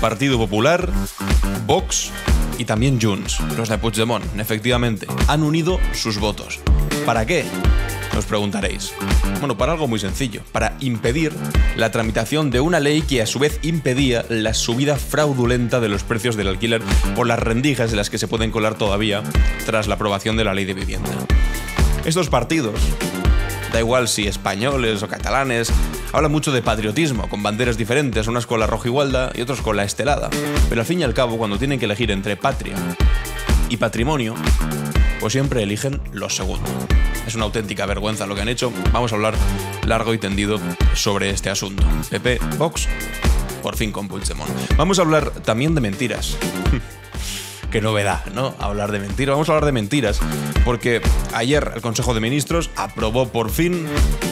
Partido Popular, Vox y también Junts, los de Puigdemont, efectivamente, han unido sus votos. ¿Para qué? Os preguntaréis. Bueno, para algo muy sencillo, para impedir la tramitación de una ley que a su vez impedía la subida fraudulenta de los precios del alquiler por las rendijas en las que se pueden colar todavía tras la aprobación de la ley de vivienda. Estos partidos, da igual si españoles o catalanes, hablan mucho de patriotismo, con banderas diferentes, unas con la rojigualda y otros con la estelada. Pero al fin y al cabo, cuando tienen que elegir entre patria y patrimonio, pues siempre eligen lo segundo. Es una auténtica vergüenza lo que han hecho. Vamos a hablar largo y tendido sobre este asunto. PP, Vox, por fin con Puigdemont. Vamos a hablar también de mentiras. Qué novedad, ¿no? Hablar de mentiras. Vamos a hablar de mentiras, porque ayer el Consejo de Ministros aprobó por fin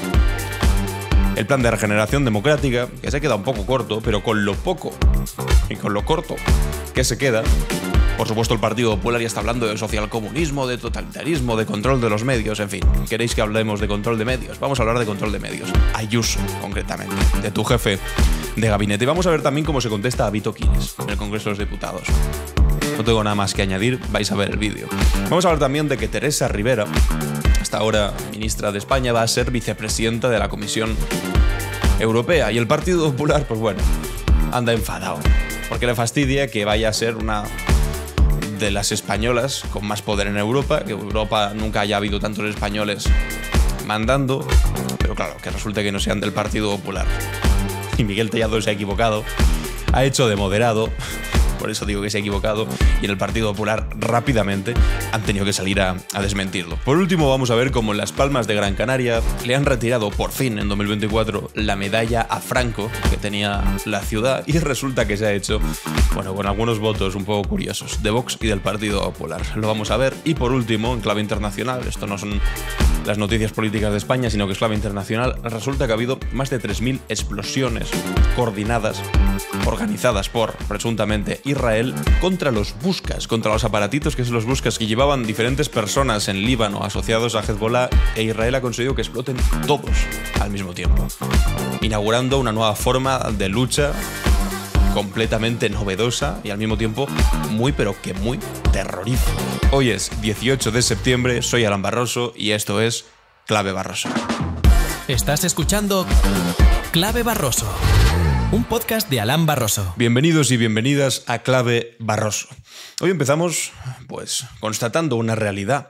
el plan de regeneración democrática, que se queda un poco corto, pero con lo poco y con lo corto que se queda. Por supuesto, el Partido Popular ya está hablando de socialcomunismo, de totalitarismo, de control de los medios, en fin. ¿Queréis que hablemos de control de medios? Vamos a hablar de control de medios. Ayuso, concretamente, de tu jefe de gabinete. Y vamos a ver también cómo se contesta a Vito Quiles en el Congreso de los Diputados. No tengo nada más que añadir, vais a ver el vídeo. Vamos a hablar también de que Teresa Rivera, hasta ahora ministra de España, va a ser vicepresidenta de la Comisión Europea. Y el Partido Popular, pues bueno, anda enfadado, porque le fastidia que vaya a ser una de las españolas con más poder en Europa, que Europa nunca haya habido tantos españoles mandando, pero claro, que resulte que no sean del Partido Popular. Y Miguel Tellado se ha equivocado, ha hecho de moderado, por eso digo que se ha equivocado, y en el Partido Popular rápidamente han tenido que salir a desmentirlo. Por último, vamos a ver cómo en Las Palmas de Gran Canaria le han retirado por fin en 2024 la medalla a Franco que tenía la ciudad, y resulta que se ha hecho, bueno, con algunos votos un poco curiosos de Vox y del Partido Popular. Lo vamos a ver. Y por último, en clave internacional, esto no son las noticias políticas de España, sino que es clave internacional, resulta que ha habido más de 3.000 explosiones coordinadas, organizadas por, presuntamente, Israel contra los buscas, contra los aparatitos que son los buscas que llevaban diferentes personas en Líbano asociados a Hezbollah, e Israel ha conseguido que exploten todos al mismo tiempo, inaugurando una nueva forma de lucha completamente novedosa y al mismo tiempo muy pero que muy terrorífica. Hoy es 18 de septiembre, soy Alan Barroso y esto es Clave Barroso. Estás escuchando Clave Barroso, un podcast de Alan Barroso. Bienvenidos y bienvenidas a Clave Barroso. Hoy empezamos, pues, constatando una realidad.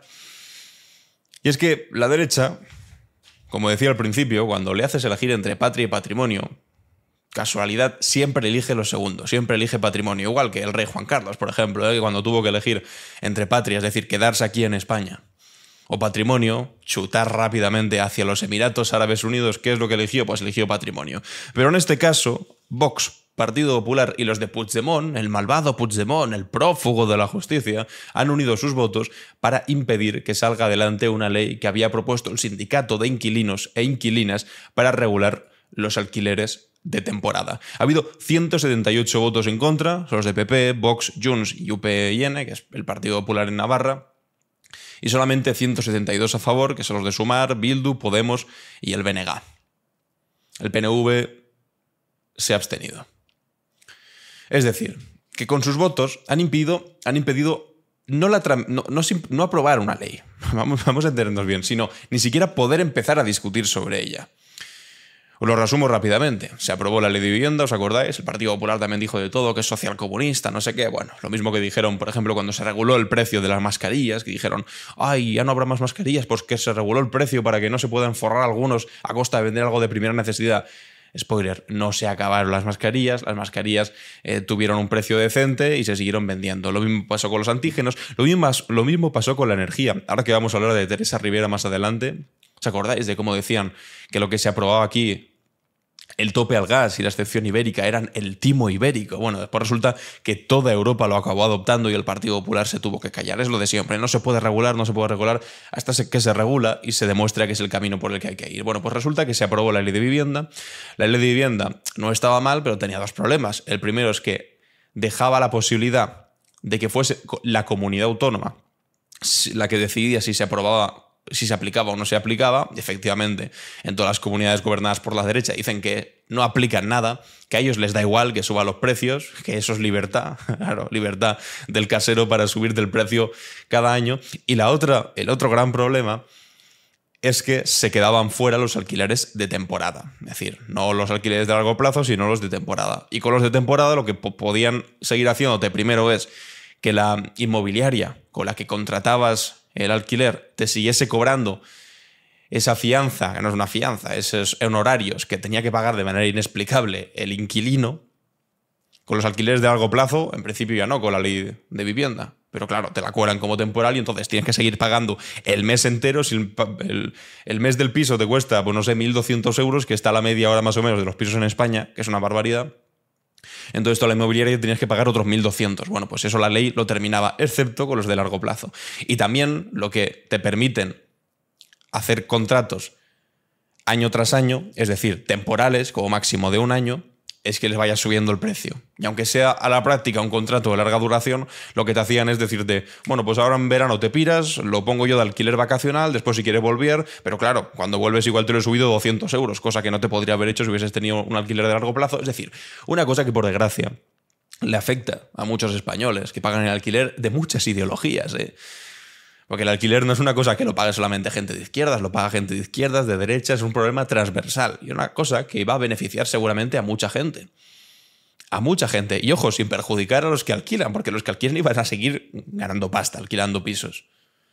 Y es que la derecha, como decía al principio, cuando le haces elegir entre patria y patrimonio, casualidad, siempre elige lo segundo, siempre elige patrimonio. Igual que el rey Juan Carlos, por ejemplo, que cuando tuvo que elegir entre patria, es decir, quedarse aquí en España, o patrimonio, chutar rápidamente hacia los Emiratos Árabes Unidos. ¿Qué es lo que eligió? Pues eligió patrimonio. Pero en este caso, Vox, Partido Popular y los de Puigdemont, el malvado Puigdemont, el prófugo de la justicia, han unido sus votos para impedir que salga adelante una ley que había propuesto el sindicato de inquilinos e inquilinas para regular los alquileres de temporada. Ha habido 178 votos en contra, son los de PP, Vox, Junts y UPyN, que es el Partido Popular en Navarra, y solamente 172 a favor, que son los de Sumar, Bildu, Podemos y el BNG. El PNV se ha abstenido. Es decir, que con sus votos han impedido no aprobar una ley, vamos a entendernos bien, sino ni siquiera poder empezar a discutir sobre ella. Os lo resumo rápidamente. Se aprobó la ley de vivienda, ¿os acordáis? El Partido Popular también dijo de todo, que es socialcomunista, no sé qué. Bueno, lo mismo que dijeron, por ejemplo, cuando se reguló el precio de las mascarillas, que dijeron, ay, ya no habrá más mascarillas, pues que se reguló el precio para que no se puedan forrar algunos a costa de vender algo de primera necesidad. Spoiler, no se acabaron las mascarillas tuvieron un precio decente y se siguieron vendiendo. Lo mismo pasó con los antígenos, lo mismo pasó con la energía. Ahora que vamos a hablar de Teresa Rivera más adelante, ¿os acordáis de cómo decían que lo que se aprobaba aquí, el tope al gas y la excepción ibérica, eran el timo ibérico? Bueno, después resulta que toda Europa lo acabó adoptando y el Partido Popular se tuvo que callar. Es lo de siempre, no se puede regular hasta que se regula y se demuestra que es el camino por el que hay que ir. Bueno, pues resulta que se aprobó la ley de vivienda. La ley de vivienda no estaba mal, pero tenía dos problemas. El primero es que dejaba la posibilidad de que fuese la comunidad autónoma la que decidía si se aprobaba si se aplicaba o no se aplicaba. Y efectivamente, en todas las comunidades gobernadas por la derecha dicen que no aplican nada, que a ellos les da igual que suban los precios, que eso es libertad, claro, libertad del casero para subir del precio cada año. Y el otro gran problema es que se quedaban fuera los alquileres de temporada. Es decir, no los alquileres de largo plazo, sino los de temporada. Y con los de temporada lo que podían seguir haciéndote primero es que la inmobiliaria con la que contratabas el alquiler te siguiese cobrando esa fianza, que no es una fianza, esos honorarios que tenía que pagar de manera inexplicable el inquilino. Con los alquileres de largo plazo, en principio ya no, con la ley de vivienda. Pero claro, te la cobran como temporal y entonces tienes que seguir pagando el mes entero. Si el mes del piso te cuesta, pues no sé, 1.200 euros, que está la media ahora más o menos de los pisos en España, que es una barbaridad. Entonces toda la inmobiliaria tenías que pagar otros 1.200. Bueno, pues eso la ley lo terminaba, excepto con los de largo plazo. Y también lo que te permiten hacer contratos año tras año, es decir, temporales, como máximo de un año, es que les vaya subiendo el precio. Y aunque sea a la práctica un contrato de larga duración, lo que te hacían es decirte, bueno, pues ahora en verano te piras, lo pongo yo de alquiler vacacional, después si quieres volver, pero claro, cuando vuelves igual te lo he subido 200 euros, cosa que no te podría haber hecho si hubieses tenido un alquiler de largo plazo. Es decir, una cosa que por desgracia le afecta a muchos españoles que pagan el alquiler de muchas ideologías, Porque el alquiler no es una cosa que lo pague solamente gente de izquierdas, lo paga gente de izquierdas, de derechas, es un problema transversal y una cosa que va a beneficiar seguramente a mucha gente. A mucha gente. Y ojo, sin perjudicar a los que alquilan, porque los que alquilan iban a seguir ganando pasta, alquilando pisos.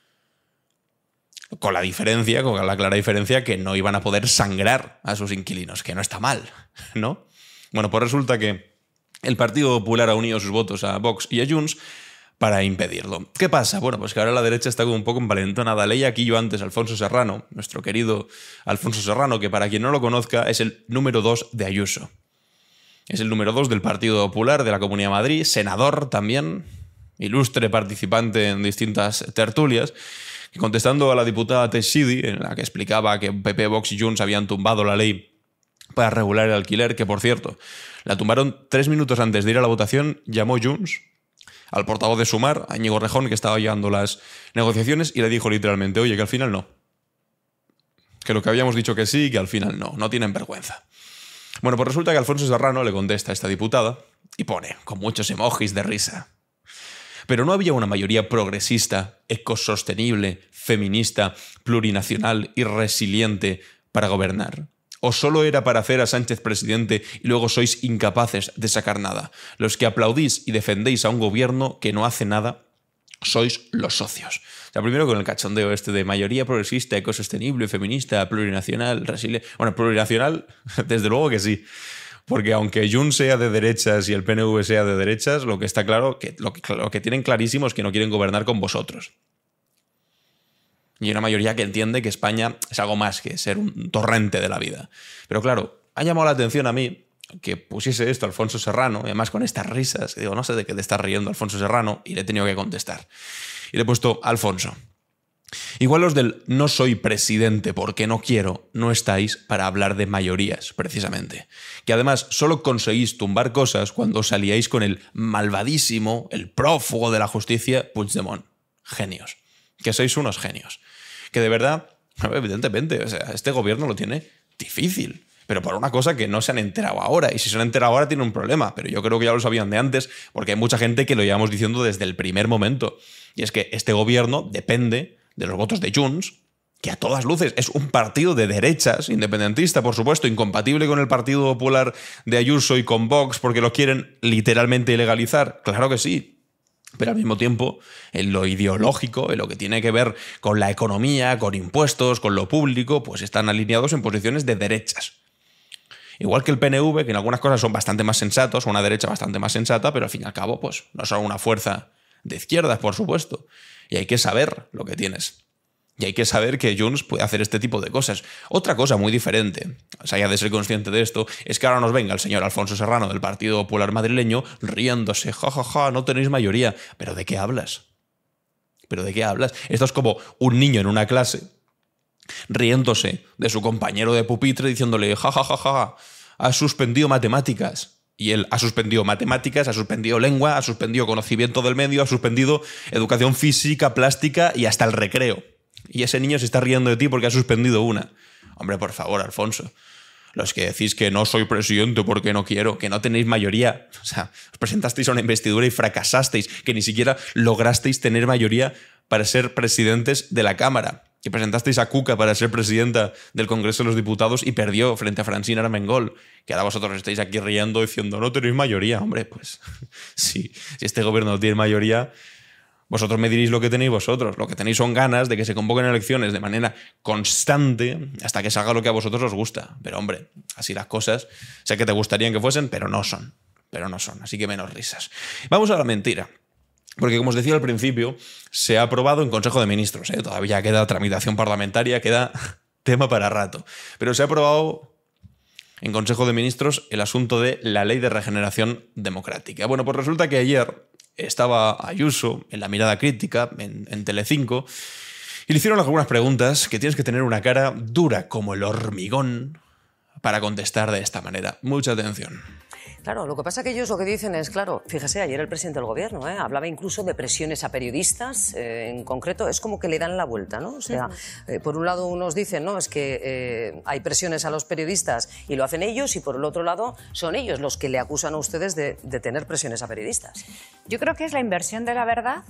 Con la clara diferencia que no iban a poder sangrar a sus inquilinos, que no está mal, ¿no? Bueno, pues resulta que el Partido Popular ha unido sus votos a Vox y a Junts para impedirlo. ¿Qué pasa? Bueno, pues que ahora la derecha está como un poco envalentonada. Leí aquí yo antes a Alfonso Serrano, nuestro querido Alfonso Serrano, que para quien no lo conozca es el número 2 de Ayuso. Es el número 2 del Partido Popular de la Comunidad de Madrid, senador también, ilustre participante en distintas tertulias, que contestando a la diputada Teixidi, en la que explicaba que PP, Vox y Junts habían tumbado la ley para regular el alquiler, que por cierto, la tumbaron 3 minutos antes de ir a la votación, llamó Junts al portavoz de Sumar, a Íñigo Rejón, que estaba llevando las negociaciones, y le dijo literalmente, oye, que al final no. Que lo que habíamos dicho que sí, que al final no tienen vergüenza. Bueno, pues resulta que Alfonso Serrano le contesta a esta diputada y pone, con muchos emojis de risa, pero no había una mayoría progresista, ecosostenible, feminista, plurinacional y resiliente para gobernar. ¿O solo era para hacer a Sánchez presidente y luego sois incapaces de sacar nada? Los que aplaudís y defendéis a un gobierno que no hace nada, sois los socios. O sea, primero con el cachondeo de mayoría progresista, ecosostenible, feminista, plurinacional, resiliente. Bueno, plurinacional, desde luego que sí. Porque aunque Junts sea de derechas y el PNV sea de derechas, lo que está claro, lo que tienen clarísimo es que no quieren gobernar con vosotros. Y una mayoría que entiende que España es algo más que ser un torrente de la vida. Pero claro, ha llamado la atención a mí que pusiese esto Alfonso Serrano, y además con estas risas, que digo, no sé de qué te estás riendo Alfonso Serrano, y le he tenido que contestar. Y le he puesto, Alfonso, igual los del no soy presidente porque no quiero, no estáis para hablar de mayorías, precisamente. Que además solo conseguís tumbar cosas cuando salíais con el malvadísimo, el prófugo de la justicia, Puigdemont. Genios. Que sois unos genios. Que de verdad, evidentemente, o sea, este gobierno lo tiene difícil. Pero por una cosa que no se han enterado ahora. Y si se han enterado ahora tiene un problema. Pero yo creo que ya lo sabían de antes, porque hay mucha gente que lo llevamos diciendo desde el primer momento. Y es que este gobierno depende de los votos de Junts, que a todas luces es un partido de derechas, independentista, por supuesto, incompatible con el Partido Popular de Ayuso y con Vox, porque lo quieren literalmente ilegalizar. Claro que sí. Pero al mismo tiempo, en lo ideológico, en lo que tiene que ver con la economía, con impuestos, con lo público, pues están alineados en posiciones de derechas. Igual que el PNV, que en algunas cosas son bastante más sensatos, una derecha bastante más sensata, pero al fin y al cabo, pues no son una fuerza de izquierdas, por supuesto. Y hay que saber lo que tienes. Y hay que saber que Junts puede hacer este tipo de cosas. Otra cosa muy diferente, o sea, ya de ser consciente de esto, es que ahora nos venga el señor Alfonso Serrano del Partido Popular madrileño riéndose, jajaja, no tenéis mayoría. ¿Pero de qué hablas? ¿Pero de qué hablas? Esto es como un niño en una clase riéndose de su compañero de pupitre diciéndole, jajajaja, has suspendido matemáticas. Y él ha suspendido matemáticas, ha suspendido lengua, ha suspendido conocimiento del medio, ha suspendido educación física, plástica y hasta el recreo. y ese niño se está riendo de ti porque has suspendido una. Hombre, por favor, Alfonso. Los que decís que no soy presidente porque no quiero, que no tenéis mayoría. O sea, os presentasteis a una investidura y fracasasteis, que ni siquiera lograsteis tener mayoría para ser presidentes de la Cámara. Que presentasteis a Cuca para ser presidenta del Congreso de los Diputados y perdió frente a Francina Armengol. Que ahora vosotros estáis aquí riendo diciendo no tenéis mayoría. Hombre, pues sí, si este gobierno no tiene mayoría, vosotros me diréis lo que tenéis vosotros. Lo que tenéis son ganas de que se convoquen elecciones de manera constante hasta que salga lo que a vosotros os gusta. Pero hombre, así las cosas, sé que te gustarían que fuesen, pero no son. Así que menos risas. Vamos a la mentira. Porque, como os decía al principio, se ha aprobado en Consejo de Ministros. Todavía queda tramitación parlamentaria, queda tema para rato. Pero se ha aprobado en Consejo de Ministros el asunto de la Ley de Regeneración Democrática. Bueno, pues resulta que ayer estaba Ayuso en La Mirada Crítica, en Telecinco, y le hicieron algunas preguntas que tienes que tener una cara dura como el hormigón para contestar de esta manera. Mucha atención. Claro, lo que pasa es que ellos lo que dicen es, claro, fíjese, ayer el presidente del gobierno hablaba incluso de presiones a periodistas, en concreto, es como que le dan la vuelta, ¿no? O sea, por un lado unos dicen, no, es que hay presiones a los periodistas y lo hacen ellos, y por el otro lado son ellos los que le acusan a ustedes de tener presiones a periodistas. Yo creo que es la inversión de la verdad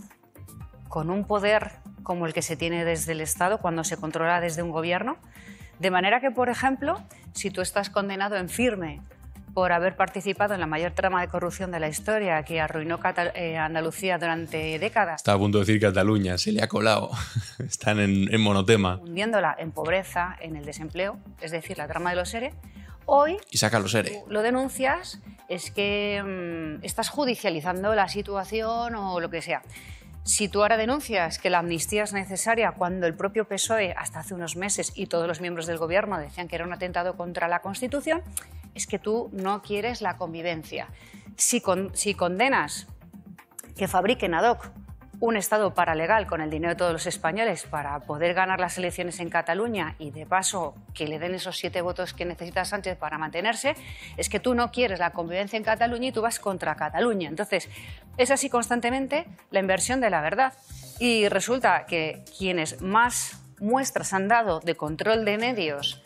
con un poder como el que se tiene desde el Estado cuando se controla desde un gobierno, de manera que, por ejemplo, si tú estás condenado en firme por haber participado en la mayor trama de corrupción de la historia que arruinó Andalucía durante décadas. Estaba a punto de decir Cataluña, se le ha colado. Están en monotema. Hundiéndola en pobreza, en el desempleo, es decir, la trama de los ERE. Hoy y saca los ERE. Lo denuncias, es que estás judicializando la situación o lo que sea. Si tú ahora denuncias que la amnistía es necesaria cuando el propio PSOE, hasta hace unos meses, y todos los miembros del gobierno decían que era un atentado contra la Constitución, es que tú no quieres la convivencia. Si condenas que fabriquen ad hoc un Estado paralegal con el dinero de todos los españoles para poder ganar las elecciones en Cataluña y, de paso, que le den esos 7 votos que necesita Sánchez para mantenerse, es que tú no quieres la convivencia en Cataluña y tú vas contra Cataluña. Entonces, es así constantemente la inversión de la verdad. Y resulta que quienes más muestras han dado de control de medios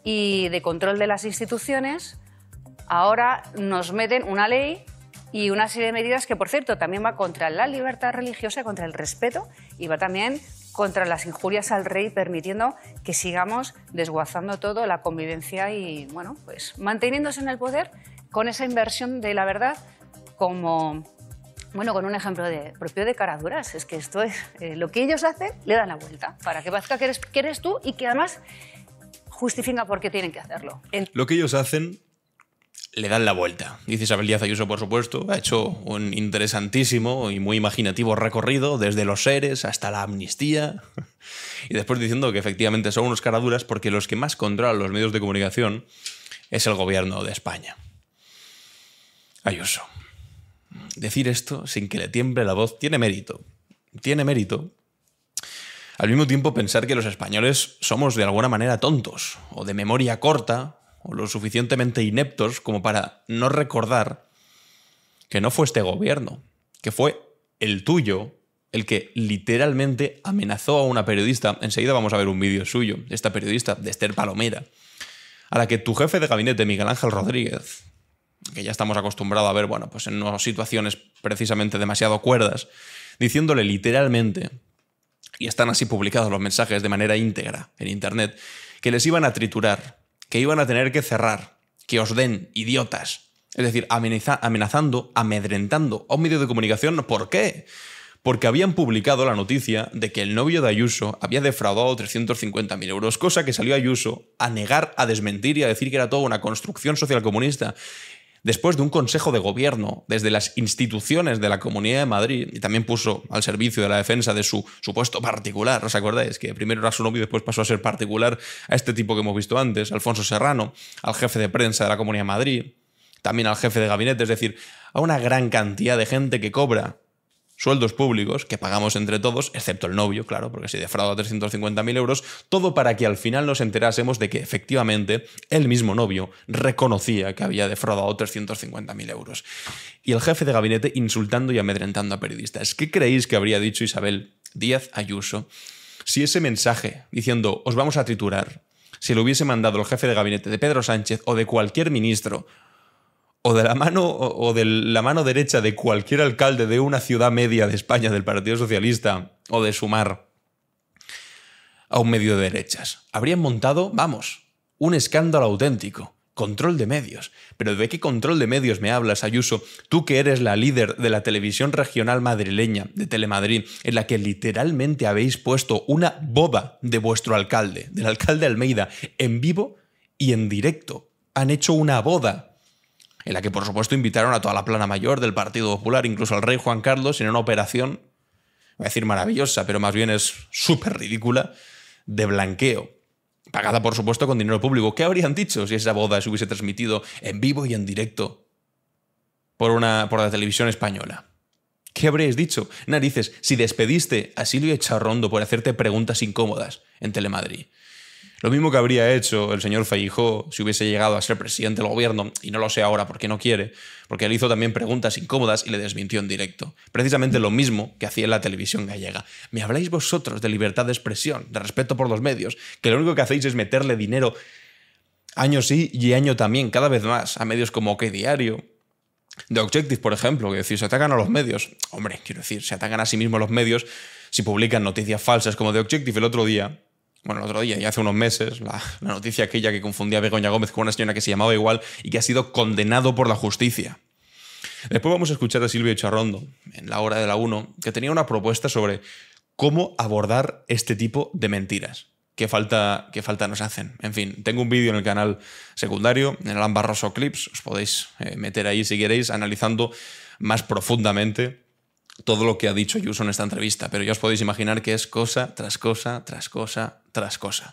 y de control de las instituciones, ahora nos meten una ley y una serie de medidas que, por cierto, también va contra la libertad religiosa, contra el respeto, y va también contra las injurias al rey, permitiendo que sigamos desguazando todo, la convivencia y, bueno, pues manteniéndose en el poder con esa inversión de la verdad como, bueno, con un ejemplo propio de caraduras. Es que esto es lo que ellos hacen, le dan la vuelta para que parezca que eres tú y que además justifica por qué tienen que hacerlo. Lo que ellos hacen le dan la vuelta. Dice Isabel Díaz Ayuso, por supuesto, ha hecho un interesantísimo y muy imaginativo recorrido desde los ERES hasta la amnistía, y después diciendo que efectivamente son unos caraduras porque los que más controlan los medios de comunicación es el gobierno de España. Ayuso, decir esto sin que le tiemble la voz tiene mérito. Tiene mérito. Al mismo tiempo, pensar que los españoles somos de alguna manera tontos o de memoria corta, o lo suficientemente ineptos como para no recordar que no fue este gobierno, que fue el tuyo el que literalmente amenazó a una periodista. Enseguida vamos a ver un vídeo suyo, de esta periodista, de Esther Palomera, a la que tu jefe de gabinete, Miguel Ángel Rodríguez, que ya estamos acostumbrados a ver, bueno, pues en unas situaciones precisamente demasiado cuerdas, diciéndole literalmente, y están así publicados los mensajes de manera íntegra en internet, que les iban a triturar, que iban a tener que cerrar, que os den, idiotas. Es decir, amenazando, amedrentando a un medio de comunicación. ¿Por qué? Porque habían publicado la noticia de que el novio de Ayuso había defraudado 350.000 euros, cosa que salió Ayuso a negar, a desmentir y a decir que era toda una construcción socialcomunista. Después de un consejo de gobierno, desde las instituciones de la Comunidad de Madrid, y también puso al servicio de la defensa de su supuesto particular, ¿os acordáis? Que primero era su novio y después pasó a ser particular, a este tipo que hemos visto antes, Alfonso Serrano, al jefe de prensa de la Comunidad de Madrid, también al jefe de gabinete, es decir, a una gran cantidad de gente que cobra sueldos públicos, que pagamos entre todos, excepto el novio, claro, porque si defrauda 350.000 euros, todo para que al final nos enterásemos de que efectivamente el mismo novio reconocía que había defraudado 350.000 euros. Y el jefe de gabinete insultando y amedrentando a periodistas. ¿Qué creéis que habría dicho Isabel Díaz Ayuso Si ese mensaje diciendo os vamos a triturar, si lo hubiese mandado el jefe de gabinete de Pedro Sánchez o de cualquier ministro, o de la mano derecha de cualquier alcalde de una ciudad media de España del Partido Socialista o de Sumar a un medio de derechas, habrían montado, vamos, un escándalo auténtico. Control de medios. ¿Pero de qué control de medios me hablas, Ayuso? Tú que eres la líder de la televisión regional madrileña, de Telemadrid, en la que literalmente habéis puesto una boda de vuestro alcalde, del alcalde Almeida, en vivo y en directo. Han hecho una boda en la que, por supuesto, invitaron a toda la plana mayor del Partido Popular, incluso al rey Juan Carlos, en una operación, voy a decir maravillosa, pero más bien es súper ridícula, de blanqueo. Pagada, por supuesto, con dinero público. ¿Qué habrían dicho si esa boda se hubiese transmitido en vivo y en directo por la televisión española? ¿Qué habríais dicho? Narices, si despediste a Silvia Echarrondo por hacerte preguntas incómodas en Telemadrid. Lo mismo que habría hecho el señor Feijóo si hubiese llegado a ser presidente del gobierno, y no lo sé ahora porque no quiere, porque él hizo también preguntas incómodas y le desmintió en directo. Precisamente lo mismo que hacía en la televisión gallega. ¿Me habláis vosotros de libertad de expresión, de respeto por los medios, que lo único que hacéis es meterle dinero año sí y año también, cada vez más, a medios como OK Diario, The Objective, por ejemplo, que decir, se atacan a los medios? Hombre, quiero decir, se atacan a sí mismos los medios si publican noticias falsas como The Objective el otro día, y hace unos meses, la noticia aquella que confundía a Begoña Gómez con una señora que se llamaba igual y que ha sido condenado por la justicia. Después vamos a escuchar a Silvia Echarrondo, en la hora de la 1, que tenía una propuesta sobre cómo abordar este tipo de mentiras. ¿Qué falta nos hacen? En fin, tengo un vídeo en el canal secundario, en el Alan Barroso Clips, os podéis meter ahí si queréis, analizando más profundamente todo lo que ha dicho Ayuso en esta entrevista, pero ya os podéis imaginar que es cosa tras cosa, tras cosa, tras cosa.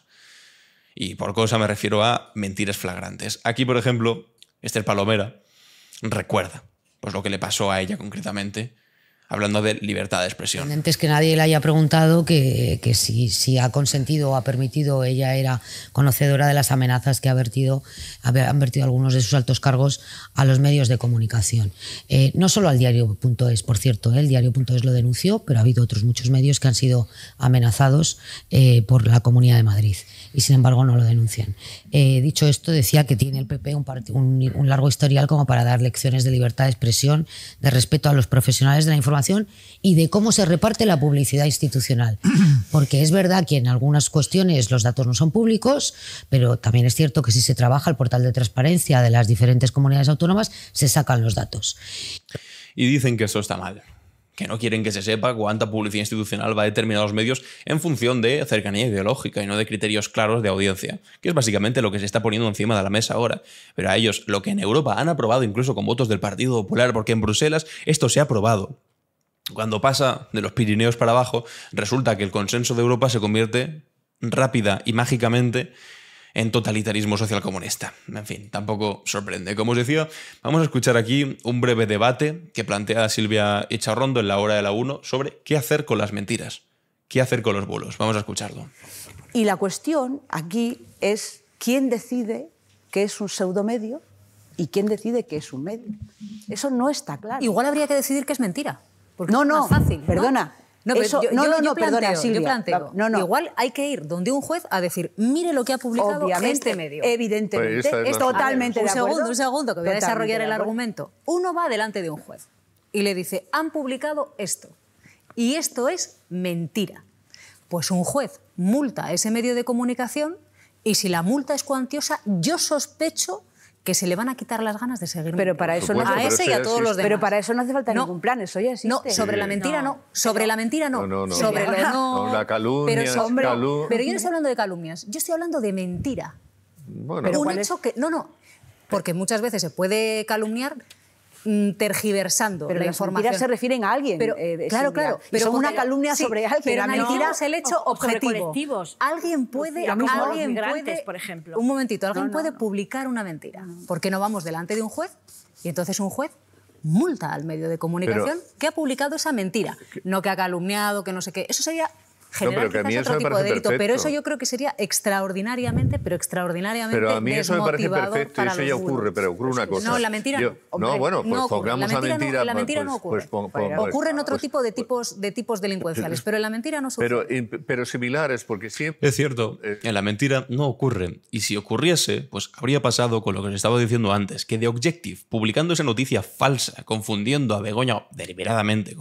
Y por cosa me refiero a mentiras flagrantes. Aquí, por ejemplo, Esther Palomera recuerda pues lo que le pasó a ella concretamente, hablando de libertad de expresión. Antes que nadie le haya preguntado que si ha consentido o ha permitido, ella era conocedora de las amenazas que han vertido algunos de sus altos cargos a los medios de comunicación. No solo al diario.es, por cierto, el diario.es lo denunció, pero ha habido otros muchos medios que han sido amenazados por la Comunidad de Madrid y sin embargo no lo denuncian. Dicho esto, decía que tiene el PP un largo historial como para dar lecciones de libertad de expresión, de respeto a los profesionales de la información y de cómo se reparte la publicidad institucional. Porque es verdad que en algunas cuestiones los datos no son públicos, pero también es cierto que si se trabaja el portal de transparencia de las diferentes comunidades autónomas, se sacan los datos. Y dicen que eso está mal, que no quieren que se sepa cuánta publicidad institucional va a determinados medios en función de cercanía ideológica y no de criterios claros de audiencia, que es básicamente lo que se está poniendo encima de la mesa ahora. Pero a ellos, lo que en Europa han aprobado incluso con votos del Partido Popular, porque en Bruselas esto se ha aprobado. Cuando pasa de los Pirineos para abajo, resulta que el consenso de Europa se convierte rápida y mágicamente en totalitarismo social comunista. En fin, tampoco sorprende. Como os decía, vamos a escuchar aquí un breve debate que plantea Silvia Echarrondo en la hora de la 1 sobre qué hacer con las mentiras, qué hacer con los bulos. Vamos a escucharlo. Y la cuestión aquí es quién decide qué es un pseudomedio y quién decide qué es un medio. Eso no está claro. Igual habría que decidir que es mentira. Porque no, es más fácil, perdona. No, eso, perdona, Silvia. Yo planteo. No. Igual hay que ir donde un juez a decir, mire lo que ha publicado este medio. Evidentemente, pues totalmente de acuerdo. Un segundo, que voy a desarrollar el argumento. Uno va delante de un juez y le dice, han publicado esto y esto es mentira. Pues un juez multa a ese medio de comunicación y si la multa es cuantiosa, yo sospecho que se le van a quitar las ganas de seguir. Pero para eso no, a ese y a todos los demás. Pero para eso no hace falta ningún plan, eso ya existe. No, sobre la mentira no. Sobre la mentira no. No. Sobre lo no. La calumnia. Pero yo no estoy hablando de calumnias, yo estoy hablando de mentira. Bueno, Un hecho que... No. Porque muchas veces se puede calumniar tergiversando pero la las información. mentiras se refieren a alguien. Pero, claro. Pero son una calumnia sobre alguien. Pero la mentira es el hecho objetivo. Colectivos. Alguien puede... migrantes, por ejemplo. Un momentito, alguien puede publicar una mentira. ¿Por qué no vamos delante de un juez? Y entonces un juez multa al medio de comunicación que ha publicado esa mentira. No que ha calumniado, que no sé qué. Eso sería general pero que a mí quizás eso otro me tipo de parece delito, pero perfecto. eso yo creo que sería extraordinariamente Pero a mí eso me parece perfecto, eso ya ocurre, pero ocurre una cosa. No, la mentira no. Hombre, no, bueno, pues no ocurre. pongamos La a mentira. la mentira no ocurre. Ocurre en otro tipo de tipos delincuenciales, pero en la mentira no sucede. Pero similares, porque siempre... Es cierto, en la mentira no ocurre. Y si ocurriese, pues habría pasado con lo que os estaba diciendo antes, que The Objective, publicando esa noticia falsa, confundiendo deliberadamente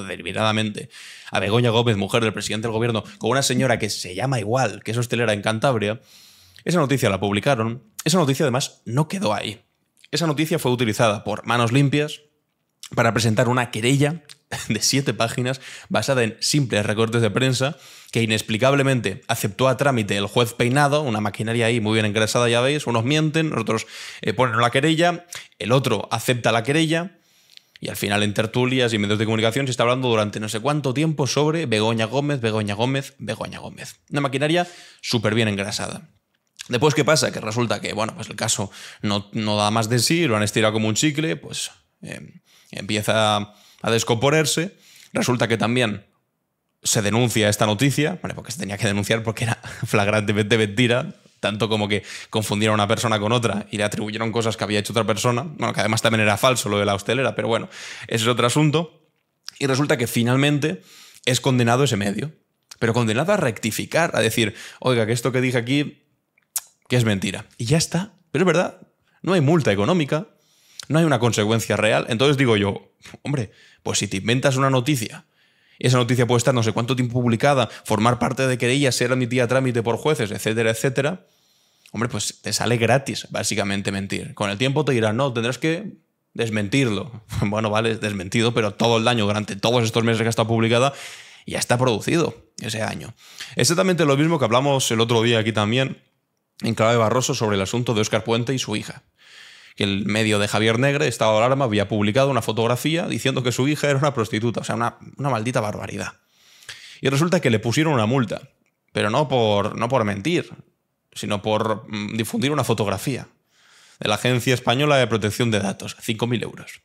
a Begoña Gómez, mujer del presidente del gobierno, con una señora que se llama igual, que es hostelera en Cantabria, esa noticia la publicaron. Esa noticia además no quedó ahí. Esa noticia fue utilizada por Manos Limpias para presentar una querella de 7 páginas basada en simples recortes de prensa que inexplicablemente aceptó a trámite el juez Peinado, una maquinaria ahí muy bien engrasada, ya veis, unos mienten, otros ponen la querella, el otro acepta la querella y al final en tertulias y medios de comunicación se está hablando durante no sé cuánto tiempo sobre Begoña Gómez, Begoña Gómez, Begoña Gómez. Una maquinaria súper bien engrasada. Después, ¿qué pasa? Que resulta que, bueno, pues el caso no da más de sí, lo han estirado como un chicle, pues empieza a descomponerse. Resulta que también se denuncia esta noticia, bueno, porque se tenía que denunciar porque era flagrantemente mentira, tanto como que confundieron a una persona con otra y le atribuyeron cosas que había hecho otra persona, bueno, que además también era falso lo de la hostelera, pero bueno, ese es otro asunto. Y resulta que finalmente es condenado ese medio, pero condenado a rectificar, a decir, oiga, que esto que dije aquí, que es mentira. Y ya está. Pero es verdad, no hay multa económica, no hay una consecuencia real. Entonces digo yo, hombre, pues si te inventas una noticia, y esa noticia puede estar no sé cuánto tiempo publicada, formar parte de querellas, ser admitida a trámite por jueces, etcétera, etcétera, hombre, pues te sale gratis, básicamente, mentir. Con el tiempo te dirán, no, tendrás que desmentirlo. Bueno, vale, desmentido, pero todo el daño durante todos estos meses que ha estado publicada ya está producido ese daño. Exactamente lo mismo que hablamos el otro día aquí también, en Clave Barroso, sobre el asunto de Óscar Puente y su hija. Que el medio de Javier Negre, Estado de Alarma, había publicado una fotografía diciendo que su hija era una prostituta, o sea, una maldita barbaridad. Y resulta que le pusieron una multa, pero no por mentir, sino por difundir una fotografía de la Agencia Española de Protección de Datos, 5.000 euros.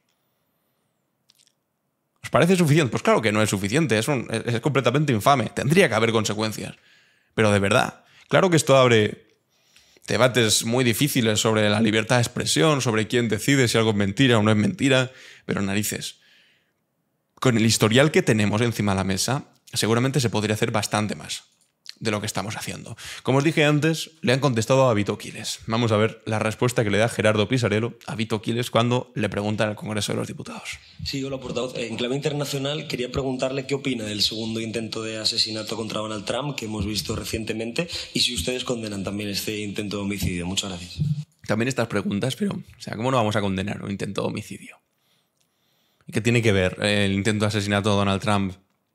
¿Os parece suficiente? Pues claro que no es suficiente, es completamente infame, tendría que haber consecuencias. Pero de verdad, claro que esto abre debates muy difíciles sobre la libertad de expresión, sobre quién decide si algo es mentira o no es mentira, pero narices. Con el historial que tenemos encima de la mesa, seguramente se podría hacer bastante más de lo que estamos haciendo. Como os dije antes, le han contestado a Vito Quiles. Vamos a ver la respuesta que le da Gerardo Pisarello a Vito Quiles cuando le preguntan en el Congreso de los Diputados. Sí, hola, portavoz. En clave internacional quería preguntarle qué opina del segundo intento de asesinato contra Donald Trump que hemos visto recientemente y si ustedes condenan también este intento de homicidio. Muchas gracias. También estas preguntas, pero, o sea, ¿cómo no vamos a condenar un intento de homicidio? ¿Y qué tiene que ver el intento de asesinato de Donald Trump?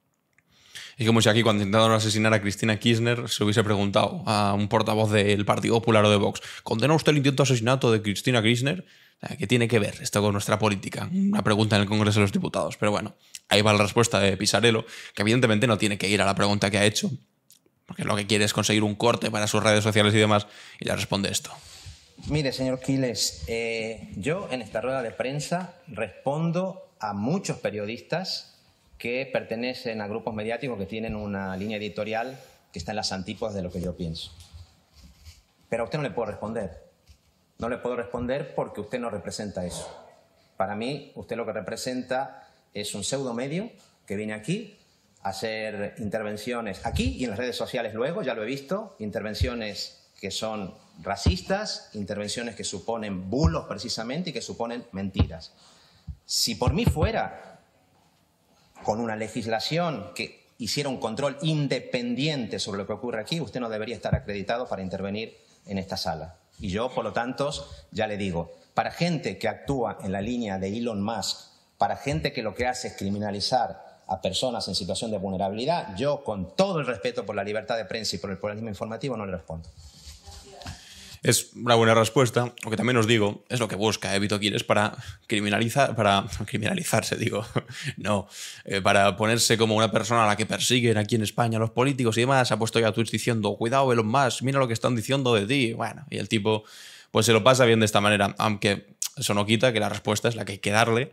Es como si aquí, cuando intentaron asesinar a Cristina Kirchner, se hubiese preguntado a un portavoz del Partido Popular o de Vox, ¿condena usted el intento de asesinato de Cristina Kirchner? O sea, ¿qué tiene que ver esto con nuestra política? Una pregunta en el Congreso de los Diputados. Pero bueno, ahí va la respuesta de Pisarello, que evidentemente no tiene que ir a la pregunta que ha hecho, porque lo que quiere es conseguir un corte para sus redes sociales y demás, y le responde esto. Mire, señor Quiles, yo en esta rueda de prensa respondo a muchos periodistas que pertenecen a grupos mediáticos que tienen una línea editorial que está en las antípodas de lo que yo pienso. Pero a usted no le puedo responder. No le puedo responder porque usted no representa eso. Para mí, usted lo que representa es un pseudomedio que viene aquí a hacer intervenciones, aquí y en las redes sociales luego, ya lo he visto, intervenciones que son racistas, intervenciones que suponen bulos precisamente y que suponen mentiras. Si por mí fuera con una legislación que hiciera un control independiente sobre lo que ocurre aquí, usted no debería estar acreditado para intervenir en esta sala. Y yo, por lo tanto, ya le digo, para gente que actúa en la línea de Elon Musk, para gente que lo que hace es criminalizar a personas en situación de vulnerabilidad, yo, con todo el respeto por la libertad de prensa y por el pluralismo informativo, no le respondo. Es una buena respuesta. Lo que también os digo es lo que busca Vito Quiles para criminalizarse, digo. No, para ponerse como una persona a la que persiguen aquí en España los políticos y demás. Ha puesto ya tweets diciendo, cuidado Elon Musk, mira lo que están diciendo de ti. Bueno, y el tipo pues se lo pasa bien de esta manera, aunque eso no quita que la respuesta es la que hay que darle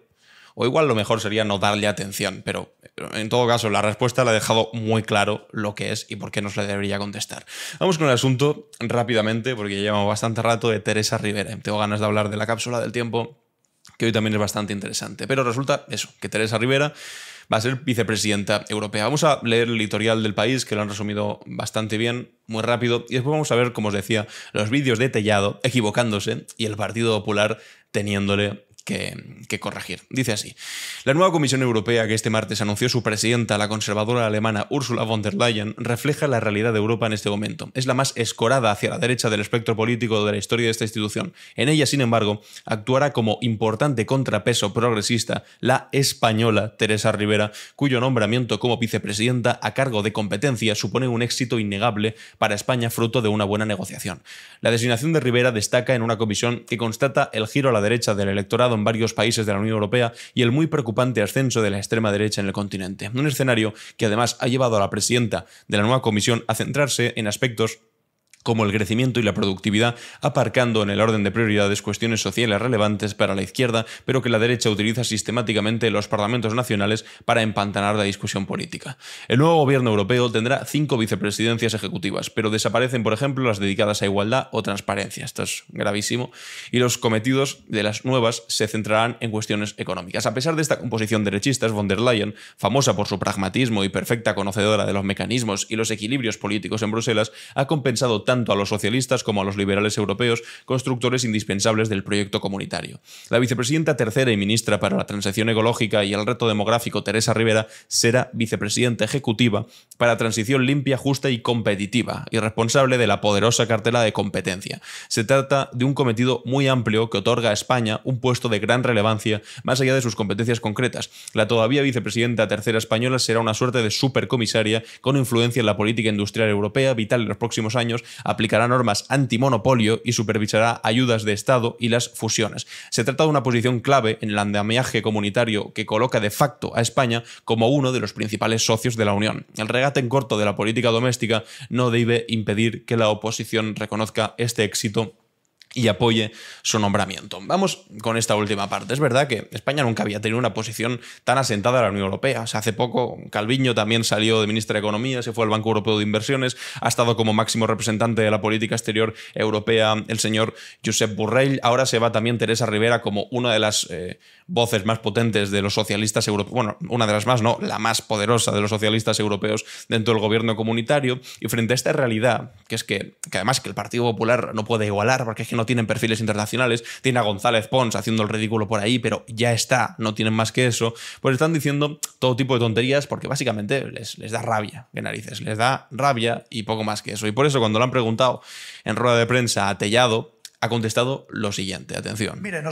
O igual lo mejor sería no darle atención, pero en todo caso la respuesta le ha dejado muy claro lo que es y por qué no se le debería contestar. Vamos con el asunto rápidamente, porque ya llevamos bastante rato, de Teresa Rivera. Tengo ganas de hablar de la cápsula del tiempo, que hoy también es bastante interesante. Pero resulta eso, que Teresa Rivera va a ser vicepresidenta europea. Vamos a leer el editorial del País, que lo han resumido bastante bien, muy rápido, y después vamos a ver, como os decía, los vídeos de Tellado equivocándose y el Partido Popular teniéndole que corregir. Dice así: la nueva Comisión Europea, que este martes anunció su presidenta, la conservadora alemana Ursula von der Leyen, refleja la realidad de Europa en este momento. Es la más escorada hacia la derecha del espectro político de la historia de esta institución. En ella, sin embargo, actuará como importante contrapeso progresista la española Teresa Rivera, cuyo nombramiento como vicepresidenta a cargo de competencia supone un éxito innegable para España, fruto de una buena negociación. La designación de Rivera destaca en una comisión que constata el giro a la derecha del electorado en varios países de la Unión Europea y el muy preocupante ascenso de la extrema derecha en el continente. Un escenario que además ha llevado a la presidenta de la nueva comisión a centrarse en aspectos como el crecimiento y la productividad, aparcando en el orden de prioridades cuestiones sociales relevantes para la izquierda, pero que la derecha utiliza sistemáticamente en los parlamentos nacionales para empantanar la discusión política. El nuevo gobierno europeo tendrá 5 vicepresidencias ejecutivas, pero desaparecen, por ejemplo, las dedicadas a igualdad o transparencia. Esto es gravísimo. Y los cometidos de las nuevas se centrarán en cuestiones económicas. A pesar de esta composición derechista, von der Leyen, famosa por su pragmatismo y perfecta conocedora de los mecanismos y los equilibrios políticos en Bruselas, ha compensado tanto a los socialistas como a los liberales europeos, constructores indispensables del proyecto comunitario. La vicepresidenta tercera y ministra para la transición ecológica y el reto demográfico, Teresa Rivera, será vicepresidenta ejecutiva para transición limpia, justa y competitiva, y responsable de la poderosa cartera de competencia. Se trata de un cometido muy amplio que otorga a España un puesto de gran relevancia más allá de sus competencias concretas. La todavía vicepresidenta tercera española será una suerte de supercomisaria con influencia en la política industrial europea, vital en los próximos años, aplicará normas antimonopolio y supervisará ayudas de Estado y las fusiones. Se trata de una posición clave en el andamiaje comunitario que coloca de facto a España como uno de los principales socios de la Unión. El regate en corto de la política doméstica no debe impedir que la oposición reconozca este éxito y apoye su nombramiento. Vamos con esta última parte. Es verdad que España nunca había tenido una posición tan asentada en la Unión Europea. O sea, hace poco Calviño también salió de ministro de Economía, se fue al Banco Europeo de Inversiones, ha estado como máximo representante de la política exterior europea el señor Josep Borrell. Ahora se va también Teresa Rivera como una de las voces más potentes de los socialistas europeos. Bueno, una de las más, no, la más poderosa de los socialistas europeos dentro del gobierno comunitario. Y frente a esta realidad, que es que además que el Partido Popular no puede igualar porque es que no tienen perfiles internacionales, tiene a González Pons haciendo el ridículo por ahí, pero ya está, no tienen más que eso, pues están diciendo todo tipo de tonterías porque básicamente les da rabia, qué narices, les da rabia y poco más que eso. Y por eso cuando le han preguntado en rueda de prensa a Tellado, ha contestado lo siguiente, atención. Mire,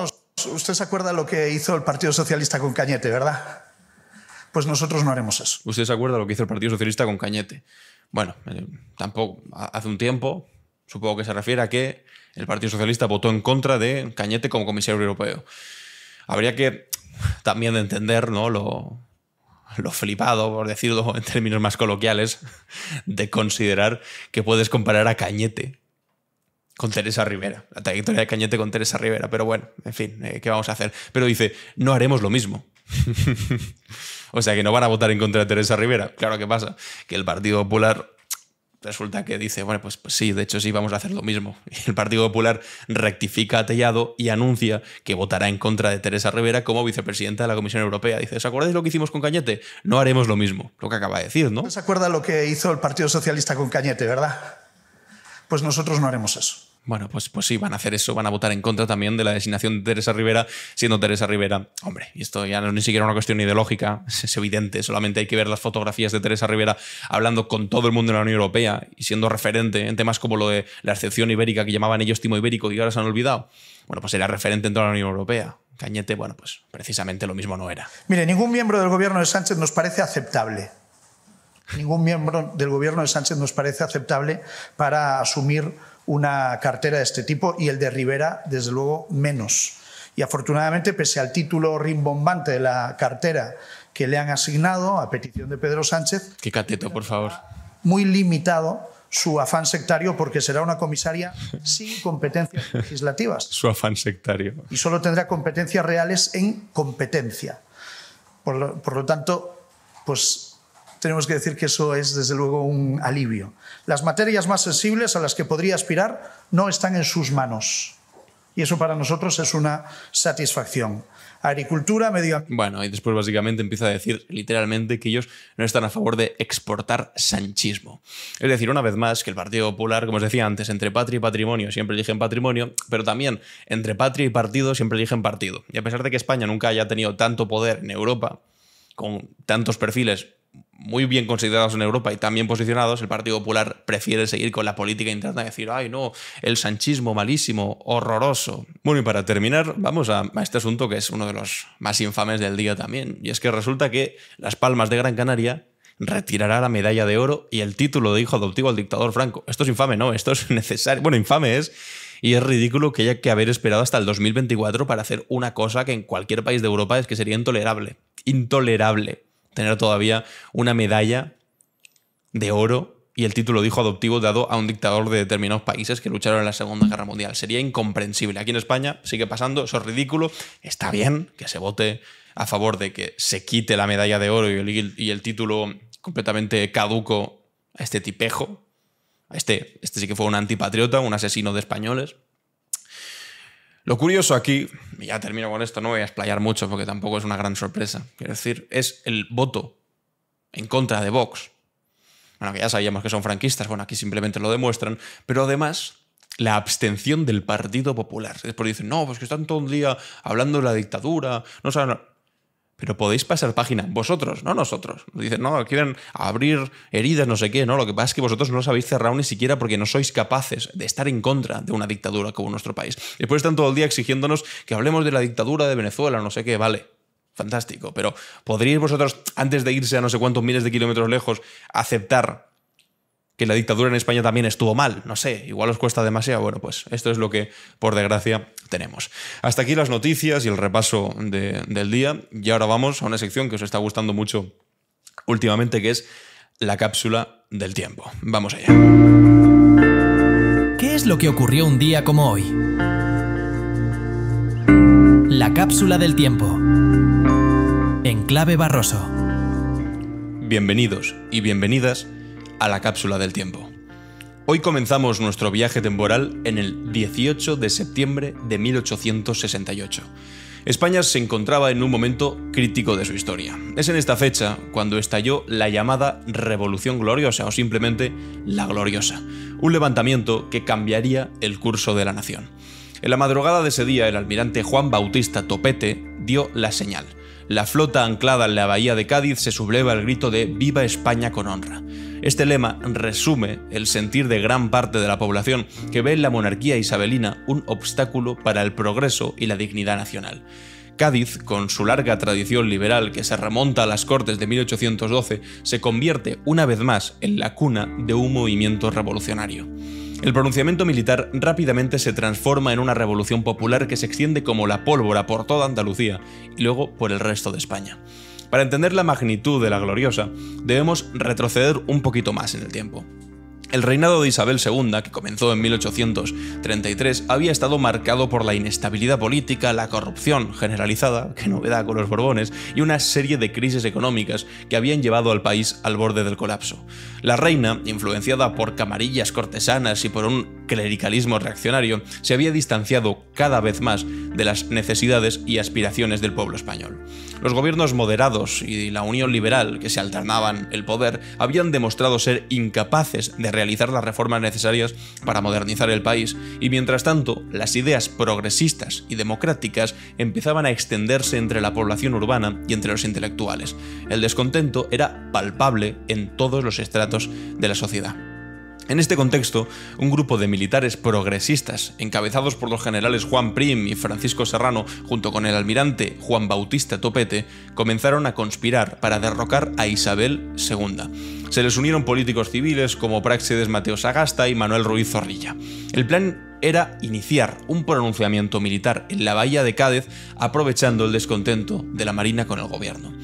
usted se acuerda lo que hizo el Partido Socialista con Cañete, ¿verdad? Pues nosotros no haremos eso. ¿Usted se acuerda lo que hizo el Partido Socialista con Cañete? Bueno, tampoco, hace un tiempo, supongo que se refiere a que el Partido Socialista votó en contra de Cañete como comisario europeo. Habría que también entender, ¿no?, lo flipado, por decirlo en términos más coloquiales, de considerar que puedes comparar a Cañete con Teresa Rivera, la trayectoria de Cañete con Teresa Rivera. Pero bueno, en fin, ¿qué vamos a hacer? Pero dice, no haremos lo mismo. O sea, que no van a votar en contra de Teresa Rivera. Claro que pasa, que el Partido Popular resulta que dice, bueno, pues sí, de hecho sí, vamos a hacer lo mismo. Y el Partido Popular rectifica a Tellado y anuncia que votará en contra de Teresa Rivera como vicepresidenta de la Comisión Europea. Dice, ¿os acordáis lo que hicimos con Cañete? No haremos lo mismo. Lo que acaba de decir, ¿no? ¿Se acuerda lo que hizo el Partido Socialista con Cañete, verdad? Pues nosotros no haremos eso. Bueno, pues sí, van a hacer eso, van a votar en contra también de la designación de Teresa Rivera, siendo Teresa Rivera, hombre, y esto ya no es ni siquiera una cuestión ideológica, es evidente, solamente hay que ver las fotografías de Teresa Rivera hablando con todo el mundo en la Unión Europea y siendo referente en temas como lo de la excepción ibérica que llamaban ellos timo ibérico y ahora se han olvidado. Bueno, pues era referente en toda la Unión Europea. Cañete, bueno, pues precisamente lo mismo no era. Mire, ningún miembro del gobierno de Sánchez nos parece aceptable. Ningún miembro del gobierno de Sánchez nos parece aceptable para asumir una cartera de este tipo, y el de Rivera, desde luego, menos. Y afortunadamente, pese al título rimbombante de la cartera que le han asignado a petición de Pedro Sánchez, qué cateto, por favor, muy limitado su afán sectario porque será una comisaria sin competencias legislativas. Su afán sectario. Y solo tendrá competencias reales en competencia. Por lo tanto, pues tenemos que decir que eso es desde luego un alivio. Las materias más sensibles a las que podría aspirar no están en sus manos. Y eso para nosotros es una satisfacción. Agricultura, medio ambiente. Bueno, y después básicamente empieza a decir literalmente que ellos no están a favor de exportar sanchismo. Es decir, una vez más, que el Partido Popular, como os decía antes, entre patria y patrimonio siempre eligen patrimonio, pero también entre patria y partido siempre eligen partido. Y a pesar de que España nunca haya tenido tanto poder en Europa, con tantos perfiles muy bien considerados en Europa y tan bien posicionados, el Partido Popular prefiere seguir con la política interna y decir, ay no, el sanchismo malísimo, horroroso. Bueno, y para terminar, vamos a este asunto que es uno de los más infames del día también, y es que resulta que Las Palmas de Gran Canaria retirará la medalla de oro y el título de hijo adoptivo al dictador Franco. Esto es infame, no, esto es necesario. Bueno, infame es, y es ridículo que haya que haber esperado hasta el 2024 para hacer una cosa que en cualquier país de Europa es que sería intolerable. Intolerable tener todavía una medalla de oro y el título de hijo adoptivo dado a un dictador de determinados países que lucharon en la Segunda Guerra Mundial. Sería incomprensible. Aquí en España sigue pasando, eso es ridículo. Está bien que se vote a favor de que se quite la medalla de oro y el título completamente caduco a este tipejo. Este sí que fue un antipatriota, un asesino de españoles. Lo curioso aquí, y ya termino con esto, no voy a explayar mucho porque tampoco es una gran sorpresa, quiero decir, es el voto en contra de Vox. Bueno, que ya sabíamos que son franquistas, bueno, aquí simplemente lo demuestran, pero además la abstención del Partido Popular. Después dicen, no, pues que están todo el día hablando de la dictadura, no saben... Pero podéis pasar página, vosotros, no nosotros. Dicen, no, quieren abrir heridas, no sé qué, no. Lo que pasa es que vosotros no os habéis cerrado ni siquiera porque no sois capaces de estar en contra de una dictadura como nuestro país. Después están todo el día exigiéndonos que hablemos de la dictadura de Venezuela, no sé qué, vale. Fantástico, pero ¿podríais vosotros, antes de irse a no sé cuántos miles de kilómetros lejos, aceptar que la dictadura en España también estuvo mal? No sé, igual os cuesta demasiado. Bueno, pues esto es lo que, por desgracia, tenemos. Hasta aquí las noticias y el repaso del día. Y ahora vamos a una sección que os está gustando mucho últimamente, que es la cápsula del tiempo. Vamos allá. ¿Qué es lo que ocurrió un día como hoy? La cápsula del tiempo. En Clave Barroso. Bienvenidos y bienvenidas a la cápsula del tiempo. Hoy comenzamos nuestro viaje temporal en el 18 de septiembre de 1868. España se encontraba en un momento crítico de su historia. Es en esta fecha cuando estalló la llamada Revolución Gloriosa, o simplemente la Gloriosa, un levantamiento que cambiaría el curso de la nación. En la madrugada de ese día, el almirante Juan Bautista Topete dio la señal. La flota anclada en la bahía de Cádiz se subleva al grito de «Viva España con honra». Este lema resume el sentir de gran parte de la población que ve en la monarquía isabelina un obstáculo para el progreso y la dignidad nacional. Cádiz, con su larga tradición liberal que se remonta a las Cortes de 1812, se convierte una vez más en la cuna de un movimiento revolucionario. El pronunciamiento militar rápidamente se transforma en una revolución popular que se extiende como la pólvora por toda Andalucía y luego por el resto de España. Para entender la magnitud de la Gloriosa, debemos retroceder un poquito más en el tiempo. El reinado de Isabel II, que comenzó en 1833, había estado marcado por la inestabilidad política, la corrupción generalizada, qué novedad con los Borbones, y una serie de crisis económicas que habían llevado al país al borde del colapso. La reina, influenciada por camarillas cortesanas y por un clericalismo reaccionario, se había distanciado cada vez más de las necesidades y aspiraciones del pueblo español. Los gobiernos moderados y la Unión Liberal, que se alternaban el poder, habían demostrado ser incapaces de realizar las reformas necesarias para modernizar el país, y mientras tanto, las ideas progresistas y democráticas empezaban a extenderse entre la población urbana y entre los intelectuales. El descontento era palpable en todos los estratos de la sociedad. En este contexto, un grupo de militares progresistas, encabezados por los generales Juan Prim y Francisco Serrano, junto con el almirante Juan Bautista Topete, comenzaron a conspirar para derrocar a Isabel II. Se les unieron políticos civiles como Práxedes Mateo Sagasta y Manuel Ruiz Zorrilla. El plan era iniciar un pronunciamiento militar en la bahía de Cádiz, aprovechando el descontento de la Marina con el gobierno.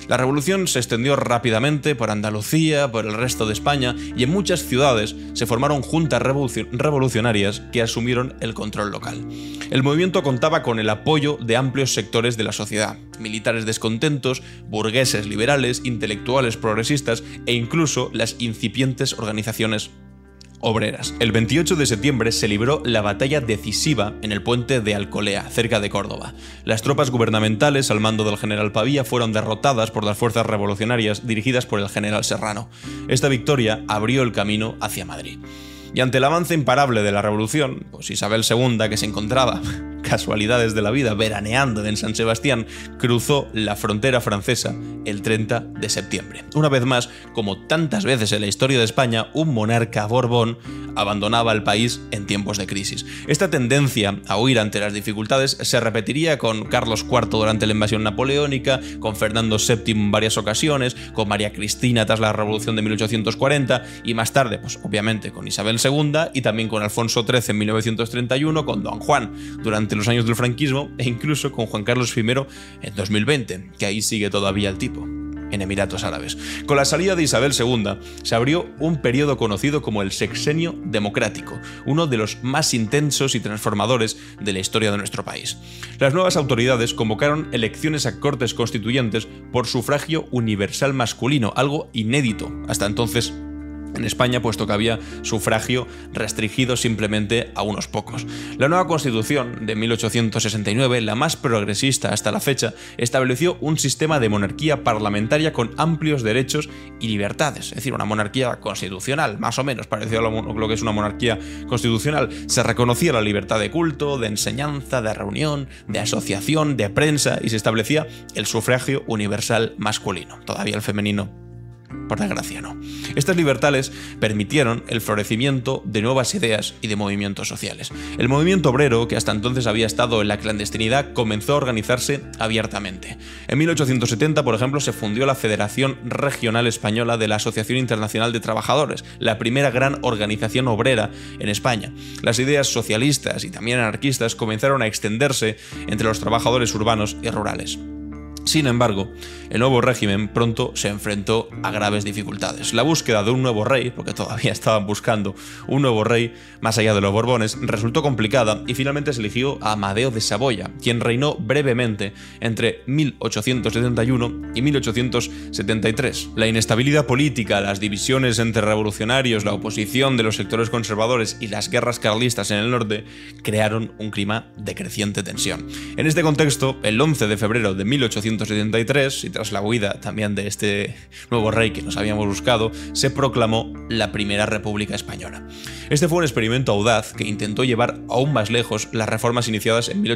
La revolución se extendió rápidamente por Andalucía, por el resto de España, y en muchas ciudades se formaron juntas revolucionarias que asumieron el control local. El movimiento contaba con el apoyo de amplios sectores de la sociedad: militares descontentos, burgueses liberales, intelectuales progresistas e incluso las incipientes organizaciones obreras. El 28 de septiembre se libró la batalla decisiva en el puente de Alcolea, cerca de Córdoba. Las tropas gubernamentales al mando del general Pavía fueron derrotadas por las fuerzas revolucionarias dirigidas por el general Serrano. Esta victoria abrió el camino hacia Madrid. Y ante el avance imparable de la revolución, pues Isabel II, que se encontraba, casualidades de la vida, veraneando en San Sebastián, cruzó la frontera francesa el 30 de septiembre. Una vez más, como tantas veces en la historia de España, un monarca Borbón abandonaba el país en tiempos de crisis. Esta tendencia a huir ante las dificultades se repetiría con Carlos IV durante la invasión napoleónica, con Fernando VII en varias ocasiones, con María Cristina tras la Revolución de 1840 y más tarde, pues obviamente con Isabel II y también con Alfonso XIII en 1931, con Don Juan durante los años del franquismo e incluso con Juan Carlos I en 2020, que ahí sigue todavía el tipo, en Emiratos Árabes. Con la salida de Isabel II se abrió un periodo conocido como el Sexenio Democrático, uno de los más intensos y transformadores de la historia de nuestro país. Las nuevas autoridades convocaron elecciones a Cortes Constituyentes por sufragio universal masculino, algo inédito hasta entonces en España, puesto que había sufragio restringido simplemente a unos pocos. La nueva Constitución de 1869, la más progresista hasta la fecha, estableció un sistema de monarquía parlamentaria con amplios derechos y libertades, es decir, una monarquía constitucional, más o menos parecido a lo que es una monarquía constitucional. Se reconocía la libertad de culto, de enseñanza, de reunión, de asociación, de prensa, y se establecía el sufragio universal masculino. Todavía el femenino, por desgracia, no. Estas libertades permitieron el florecimiento de nuevas ideas y de movimientos sociales. El movimiento obrero, que hasta entonces había estado en la clandestinidad, comenzó a organizarse abiertamente. En 1870, por ejemplo, se fundió la Federación Regional Española de la Asociación Internacional de Trabajadores, la primera gran organización obrera en España. Las ideas socialistas y también anarquistas comenzaron a extenderse entre los trabajadores urbanos y rurales. Sin embargo, el nuevo régimen pronto se enfrentó a graves dificultades. La búsqueda de un nuevo rey, porque todavía estaban buscando un nuevo rey más allá de los Borbones, resultó complicada y finalmente se eligió a Amadeo de Saboya, quien reinó brevemente entre 1871 y 1873. La inestabilidad política, las divisiones entre revolucionarios, la oposición de los sectores conservadores y las guerras carlistas en el norte crearon un clima de creciente tensión. En este contexto, el 11 de febrero de 1873, y tras la huida también de este nuevo rey que nos habíamos buscado, se proclamó la Primera República Española. Este fue un experimento audaz que intentó llevar aún más lejos las reformas iniciadas en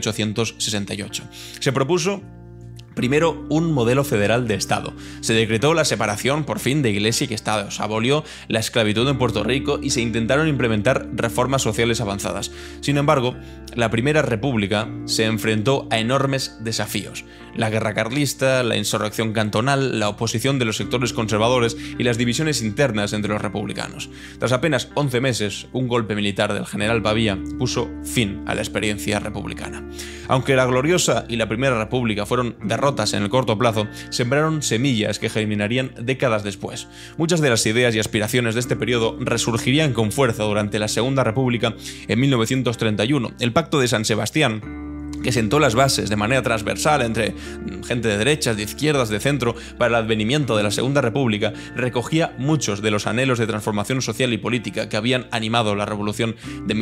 1868. Se propuso primero un modelo federal de Estado. Se decretó la separación por fin de Iglesia y Estado, se abolió la esclavitud en Puerto Rico y se intentaron implementar reformas sociales avanzadas. Sin embargo, la Primera República se enfrentó a enormes desafíos: la guerra carlista, la insurrección cantonal, la oposición de los sectores conservadores y las divisiones internas entre los republicanos. Tras apenas 11 meses, un golpe militar del general Pavía puso fin a la experiencia republicana. Aunque la gloriosa y la Primera República fueron derrotas en el corto plazo, sembraron semillas que germinarían décadas después. Muchas de las ideas y aspiraciones de este periodo resurgirían con fuerza durante la Segunda República en 1931. El Pacto de San Sebastián, que sentó las bases de manera transversal entre gente de derechas, de izquierdas, de centro, para el advenimiento de la Segunda República, recogía muchos de los anhelos de transformación social y política que habían animado la Revolución de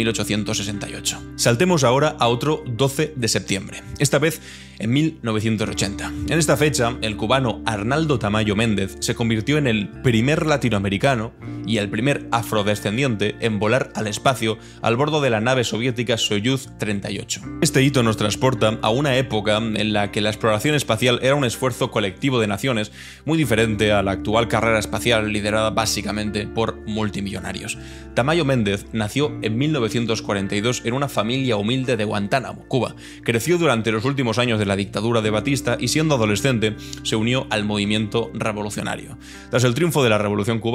1868. Saltemos ahora a otro 12 de septiembre, esta vez en 1980. En esta fecha, el cubano Arnaldo Tamayo Méndez se convirtió en el primer latinoamericano y el primer afrodescendiente en volar al espacio al bordo de la nave soviética Soyuz 38. Este hito nos transporta a una época en la que la exploración espacial era un esfuerzo colectivo de naciones, muy diferente a la actual carrera espacial liderada básicamente por multimillonarios. Tamayo Méndez nació en 1942 en una familia humilde de Guantánamo, Cuba. Creció durante los últimos años de la dictadura de Batista y, siendo adolescente, se unió al movimiento revolucionario. Tras el triunfo de la Revolución cubana,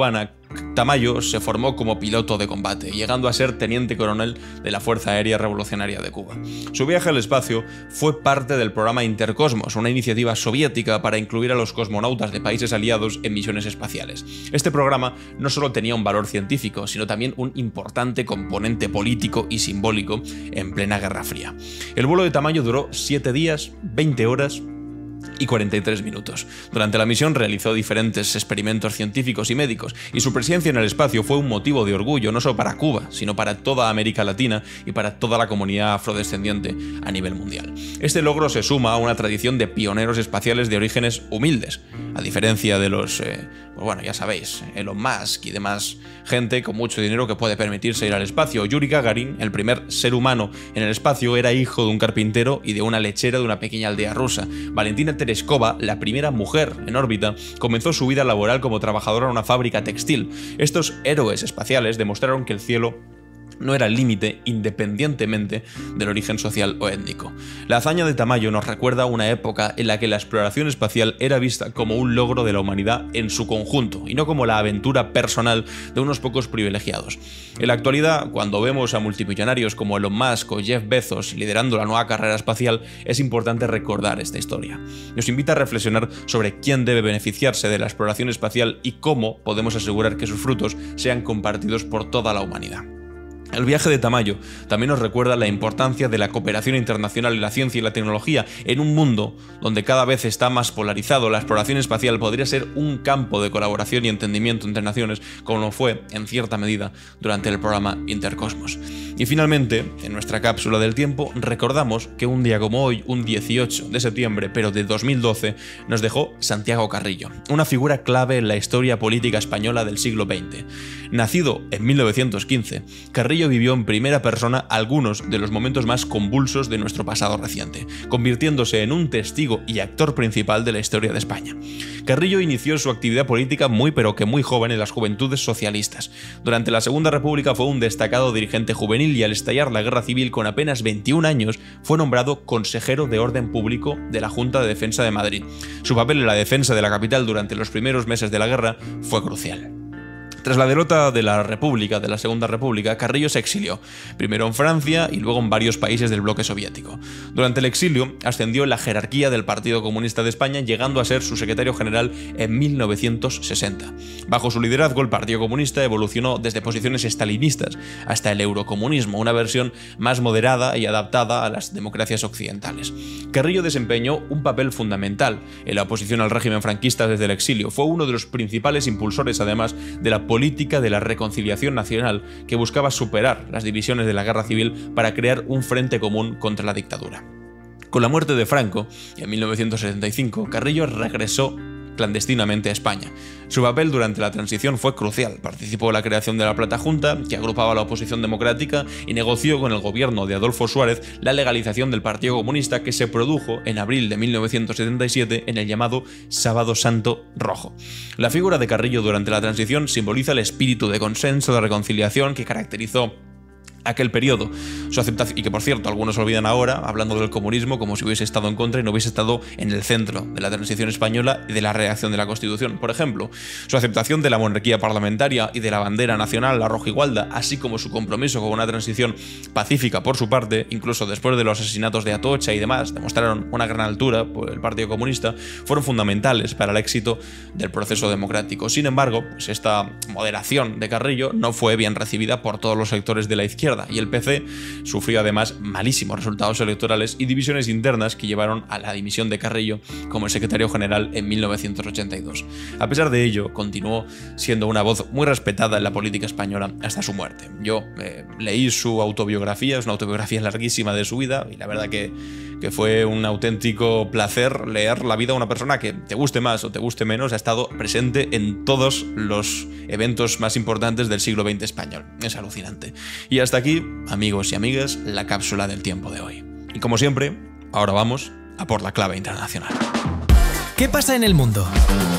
Tamayo se formó como piloto de combate, llegando a ser teniente coronel de la Fuerza Aérea Revolucionaria de Cuba. Su viaje al espacio fue parte del programa Intercosmos, una iniciativa soviética para incluir a los cosmonautas de países aliados en misiones espaciales. Este programa no solo tenía un valor científico, sino también un importante componente político y simbólico en plena Guerra Fría. El vuelo de Tamayo duró 7 días, 20 horas y 43 minutos. Durante la misión realizó diferentes experimentos científicos y médicos, y su presencia en el espacio fue un motivo de orgullo no solo para Cuba, sino para toda América Latina y para toda la comunidad afrodescendiente a nivel mundial. Este logro se suma a una tradición de pioneros espaciales de orígenes humildes, a diferencia de los, pues bueno, ya sabéis, Elon Musk y demás gente con mucho dinero que puede permitirse ir al espacio. Yuri Gagarin, el primer ser humano en el espacio, era hijo de un carpintero y de una lechera de una pequeña aldea rusa. Valentina Tereshkova, la primera mujer en órbita, comenzó su vida laboral como trabajadora en una fábrica textil. Estos héroes espaciales demostraron que el cielo no era el límite independientemente del origen social o étnico. La hazaña de Tamayo nos recuerda una época en la que la exploración espacial era vista como un logro de la humanidad en su conjunto y no como la aventura personal de unos pocos privilegiados. En la actualidad, cuando vemos a multimillonarios como Elon Musk o Jeff Bezos liderando la nueva carrera espacial, es importante recordar esta historia. Nos invita a reflexionar sobre quién debe beneficiarse de la exploración espacial y cómo podemos asegurar que sus frutos sean compartidos por toda la humanidad. El viaje de Tamayo también nos recuerda la importancia de la cooperación internacional en la ciencia y la tecnología. En un mundo donde cada vez está más polarizado, la exploración espacial podría ser un campo de colaboración y entendimiento entre naciones, como lo fue, en cierta medida, durante el programa Intercosmos. Y finalmente, en nuestra cápsula del tiempo, recordamos que un día como hoy, un 18 de septiembre, pero de 2012, nos dejó Santiago Carrillo, una figura clave en la historia política española del siglo XX. Nacido en 1915, Carrillo vivió en primera persona algunos de los momentos más convulsos de nuestro pasado reciente, convirtiéndose en un testigo y actor principal de la historia de España. Carrillo inició su actividad política muy joven en las Juventudes Socialistas. Durante la Segunda República fue un destacado dirigente juvenil y al estallar la Guerra Civil con apenas 21 años fue nombrado consejero de Orden Público de la Junta de Defensa de Madrid. Su papel en la defensa de la capital durante los primeros meses de la guerra fue crucial. Tras la derrota de la Segunda República, Carrillo se exilió, primero en Francia y luego en varios países del bloque soviético. Durante el exilio, ascendió en la jerarquía del Partido Comunista de España, llegando a ser su secretario general en 1960. Bajo su liderazgo, el Partido Comunista evolucionó desde posiciones estalinistas hasta el eurocomunismo, una versión más moderada y adaptada a las democracias occidentales. Carrillo desempeñó un papel fundamental en la oposición al régimen franquista desde el exilio. Fue uno de los principales impulsores, además, de la política de la reconciliación nacional que buscaba superar las divisiones de la guerra civil para crear un frente común contra la dictadura. Con la muerte de Franco, en 1975, Carrillo regresó clandestinamente a España. Su papel durante la transición fue crucial. Participó en la creación de la Plata Junta, que agrupaba a la oposición democrática, y negoció con el gobierno de Adolfo Suárez la legalización del Partido Comunista, que se produjo en abril de 1977 en el llamado Sábado Santo Rojo. La figura de Carrillo durante la transición simboliza el espíritu de consenso, de reconciliación que caracterizó aquel periodo. Su aceptación, y que por cierto algunos olvidan ahora, hablando del comunismo como si hubiese estado en contra y no hubiese estado en el centro de la transición española y de la redacción de la Constitución. Por ejemplo, su aceptación de la monarquía parlamentaria y de la bandera nacional, la rojigualda, así como su compromiso con una transición pacífica por su parte, incluso después de los asesinatos de Atocha y demás, demostraron una gran altura por el Partido Comunista, fueron fundamentales para el éxito del proceso democrático. Sin embargo, pues esta moderación de Carrillo no fue bien recibida por todos los sectores de la izquierda, y el PC sufrió además malísimos resultados electorales y divisiones internas que llevaron a la dimisión de Carrillo como el secretario general en 1982. A pesar de ello, continuó siendo una voz muy respetada en la política española hasta su muerte. Yo leí su autobiografía, es una autobiografía larguísima de su vida, y la verdad que fue un auténtico placer leer la vida de una persona que, te guste más o te guste menos, ha estado presente en todos los eventos más importantes del siglo XX español. Es alucinante. Y hasta aquí, amigos y amigas, la cápsula del tiempo de hoy. Y como siempre, ahora vamos a por la clave internacional. ¿Qué pasa en el mundo?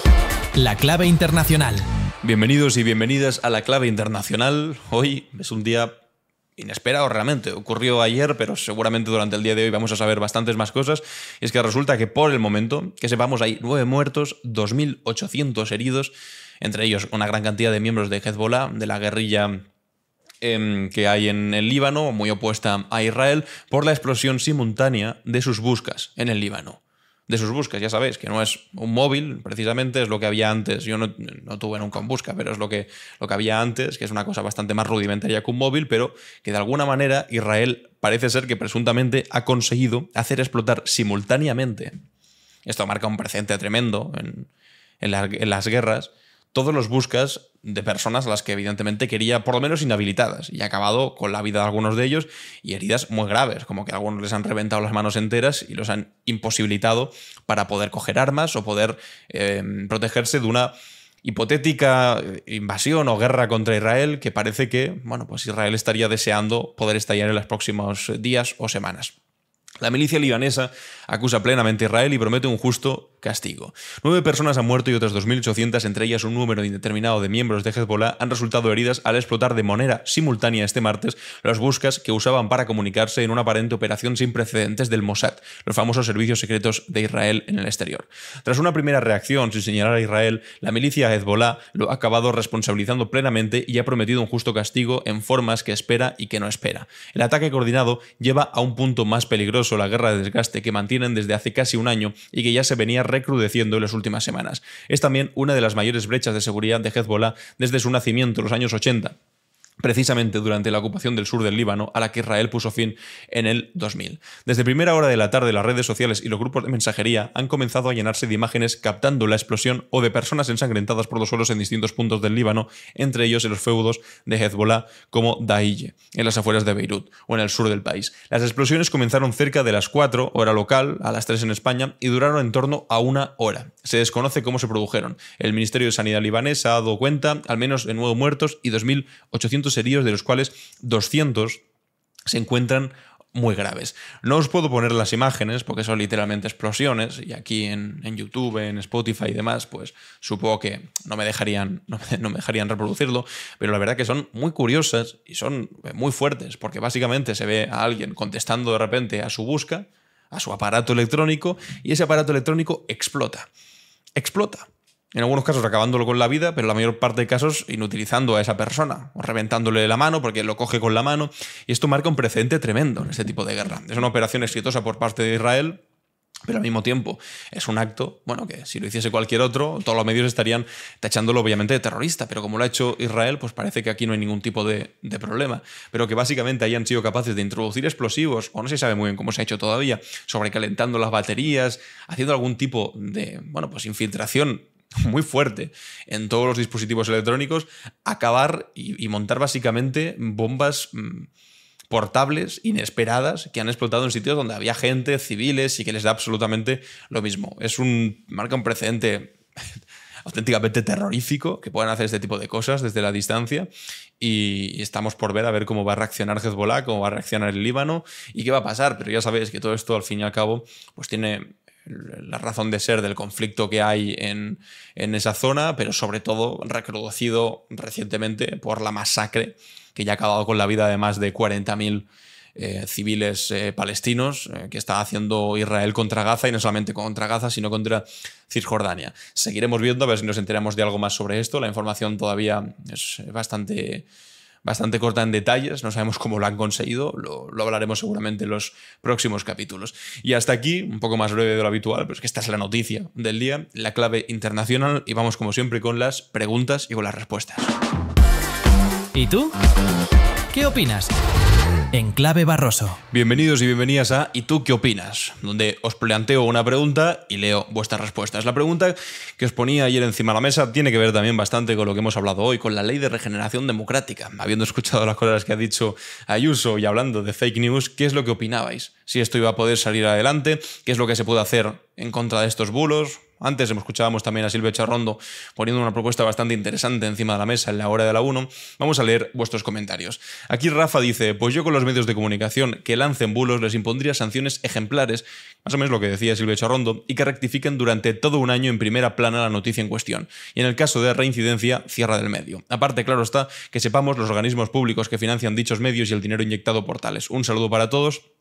La clave internacional. Bienvenidos y bienvenidas a la clave internacional. Hoy es un día inesperado realmente. Ocurrió ayer, pero seguramente durante el día de hoy vamos a saber bastantes más cosas. Y es que resulta que por el momento, que sepamos, hay 9 muertos, 2.800 heridos entre ellos una gran cantidad de miembros de Hezbollah, de la guerrilla que hay en el Líbano, muy opuesta a Israel, por la explosión simultánea de sus buscas en el Líbano. De sus buscas, ya sabéis, que no es un móvil, precisamente es lo que había antes. Yo no tuve nunca un busca, pero es lo que había antes, que es una cosa bastante más rudimentaria que un móvil, pero que de alguna manera Israel parece ser que presuntamente ha conseguido hacer explotar simultáneamente. Esto marca un precedente tremendo en las guerras. Todos los buscas de personas a las que evidentemente quería por lo menos inhabilitadas, y ha acabado con la vida de algunos de ellos y heridas muy graves, como que a algunos les han reventado las manos enteras y los han imposibilitado para poder coger armas o poder protegerse de una hipotética invasión o guerra contra Israel que parece que, bueno, pues Israel estaría deseando poder estallar en los próximos días o semanas. La milicia libanesa acusa plenamente a Israel y promete un justo castigo. 9 personas han muerto y otras 2.800, entre ellas un número indeterminado de miembros de Hezbollah, han resultado heridas al explotar de manera simultánea este martes los buscas que usaban para comunicarse en una aparente operación sin precedentes del Mossad, los famosos servicios secretos de Israel en el exterior. Tras una primera reacción sin señalar a Israel, la milicia Hezbollah lo ha acabado responsabilizando plenamente y ha prometido un justo castigo en formas que espera y que no espera. El ataque coordinado lleva a un punto más peligroso la guerra de desgaste que mantienen desde hace casi un año y que ya se venía recrudeciendo en las últimas semanas. Es también una de las mayores brechas de seguridad de Hezbollah desde su nacimiento en los años 80. Precisamente durante la ocupación del sur del Líbano, a la que Israel puso fin en el 2000. Desde primera hora de la tarde, las redes sociales y los grupos de mensajería han comenzado a llenarse de imágenes captando la explosión o de personas ensangrentadas por los suelos en distintos puntos del Líbano, entre ellos en los feudos de Hezbollah como Dahiye, en las afueras de Beirut o en el sur del país. Las explosiones comenzaron cerca de las 4, hora local, a las 3 en España, y duraron en torno a 1 hora. Se desconoce cómo se produjeron. El Ministerio de Sanidad libanés ha dado cuenta al menos de 9 muertos y 2.800 heridos, de los cuales 200 se encuentran muy graves. No os puedo poner las imágenes porque son literalmente explosiones, y aquí en YouTube, en Spotify y demás, pues supongo que no me dejarían reproducirlo, pero la verdad que son muy curiosas y son muy fuertes, porque básicamente se ve a alguien contestando de repente a su busca, a su aparato electrónico, y ese aparato electrónico explota. En algunos casos acabándolo con la vida, pero en la mayor parte de casos inutilizando a esa persona o reventándole la mano porque lo coge con la mano. Y esto marca un precedente tremendo en este tipo de guerra. Es una operación exitosa por parte de Israel, pero al mismo tiempo es un acto, bueno, que si lo hiciese cualquier otro, todos los medios estarían tachándolo obviamente de terrorista, pero como lo ha hecho Israel, pues parece que aquí no hay ningún tipo de problema. Pero que básicamente hayan sido capaces de introducir explosivos, o no se sabe muy bien cómo se ha hecho todavía, sobrecalentando las baterías, haciendo algún tipo de, bueno, pues infiltración muy fuerte en todos los dispositivos electrónicos, acabar y montar básicamente bombas portables inesperadas que han explotado en sitios donde había gente, civiles, y que les da absolutamente lo mismo. Marca un precedente auténticamente terrorífico que puedan hacer este tipo de cosas desde la distancia, y estamos por ver a ver cómo va a reaccionar Hezbollah, cómo va a reaccionar el Líbano y qué va a pasar. Pero ya sabéis que todo esto al fin y al cabo pues tiene la razón de ser del conflicto que hay en esa zona, pero sobre todo recrudecido recientemente por la masacre que ya ha acabado con la vida de más de 40.000 civiles palestinos que está haciendo Israel contra Gaza, y no solamente contra Gaza, sino contra Cisjordania. Seguiremos viendo a ver si nos enteramos de algo más sobre esto. La información todavía es bastante corta en detalles, no sabemos cómo lo han conseguido, lo hablaremos seguramente en los próximos capítulos. Y hasta aquí, un poco más breve de lo habitual, pero es que esta es la noticia del día, la clave internacional, y vamos como siempre con las preguntas y con las respuestas. ¿Y tú? ¿Qué opinas? En Clave Barroso. Bienvenidos y bienvenidas a ¿Y tú qué opinas?, donde os planteo una pregunta y leo vuestras respuestas. La pregunta que os ponía ayer encima de la mesa tiene que ver también bastante con lo que hemos hablado hoy, con la ley de regeneración democrática. Habiendo escuchado las cosas que ha dicho Ayuso y hablando de fake news, ¿qué es lo que opinabais? Si esto iba a poder salir adelante, ¿qué es lo que se puede hacer en contra de estos bulos? Antes escuchábamos también a Silvia Charrondo poniendo una propuesta bastante interesante encima de la mesa en la hora de la 1. Vamos a leer vuestros comentarios. Aquí Rafa dice: pues yo con los medios de comunicación que lancen bulos les impondría sanciones ejemplares, más o menos lo que decía Silvia Charrondo, y que rectifiquen durante todo un año en primera plana la noticia en cuestión. Y en el caso de reincidencia, cierra del medio. Aparte, claro está, que sepamos los organismos públicos que financian dichos medios y el dinero inyectado por tales. Un saludo para todos.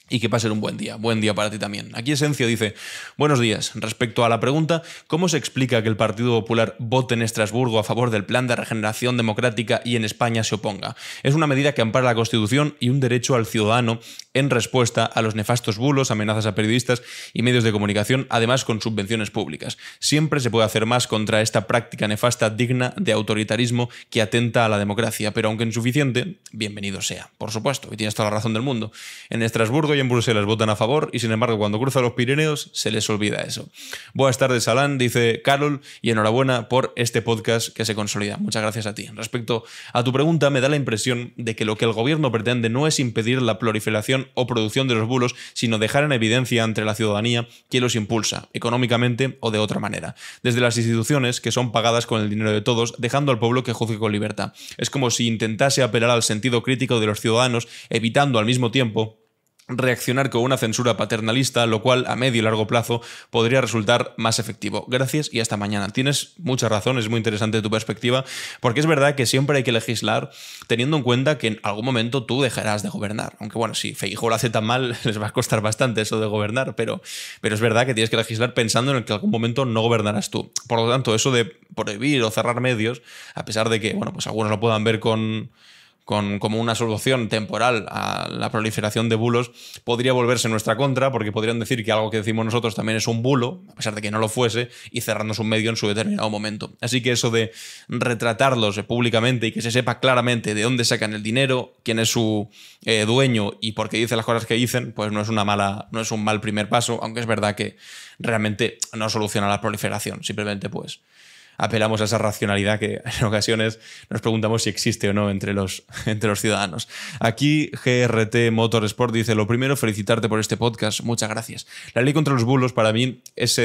y que pasen un buen día para ti también. Aquí Esencio dice, buenos días, respecto a la pregunta, ¿cómo se explica que el Partido Popular vote en Estrasburgo a favor del plan de regeneración democrática y en España se oponga? Es una medida que ampara la Constitución y un derecho al ciudadano en respuesta a los nefastos bulos, amenazas a periodistas y medios de comunicación, además con subvenciones públicas. Siempre se puede hacer más contra esta práctica nefasta digna de autoritarismo que atenta a la democracia, pero aunque insuficiente, bienvenido sea, por supuesto, y tienes toda la razón del mundo. En Estrasburgo y en Bruselas votan a favor y sin embargo cuando cruzan los Pirineos se les olvida eso. Buenas tardes, Alan, dice Carol, y enhorabuena por este podcast que se consolida. Muchas gracias a ti. Respecto a tu pregunta, me da la impresión de que lo que el gobierno pretende no es impedir la proliferación o producción de los bulos, sino dejar en evidencia ante la ciudadanía quién los impulsa, económicamente o de otra manera, desde las instituciones que son pagadas con el dinero de todos, dejando al pueblo que juzgue con libertad. Es como si intentase apelar al sentido crítico de los ciudadanos, evitando al mismo tiempo reaccionar con una censura paternalista, lo cual a medio y largo plazo podría resultar más efectivo. Gracias y hasta mañana. Tienes mucha razón, es muy interesante tu perspectiva, porque es verdad que siempre hay que legislar teniendo en cuenta que en algún momento tú dejarás de gobernar. Aunque bueno, si Feijóo lo hace tan mal, les va a costar bastante eso de gobernar, pero es verdad que tienes que legislar pensando en que en algún momento no gobernarás tú. Por lo tanto, eso de prohibir o cerrar medios, a pesar de que bueno, pues algunos lo puedan ver como una solución temporal a la proliferación de bulos, podría volverse en nuestra contra, porque podrían decir que algo que decimos nosotros también es un bulo, a pesar de que no lo fuese, y cerrarnos un medio en su determinado momento. Así que eso de retratarlos públicamente y que se sepa claramente de dónde sacan el dinero, quién es su dueño y por qué dice las cosas que dicen, pues no es un mal primer paso, aunque es verdad que realmente no soluciona la proliferación, simplemente pues apelamos a esa racionalidad que en ocasiones nos preguntamos si existe o no entre los ciudadanos. Aquí GRT Motorsport dice, lo primero, felicitarte por este podcast, muchas gracias. La ley contra los bulos para mí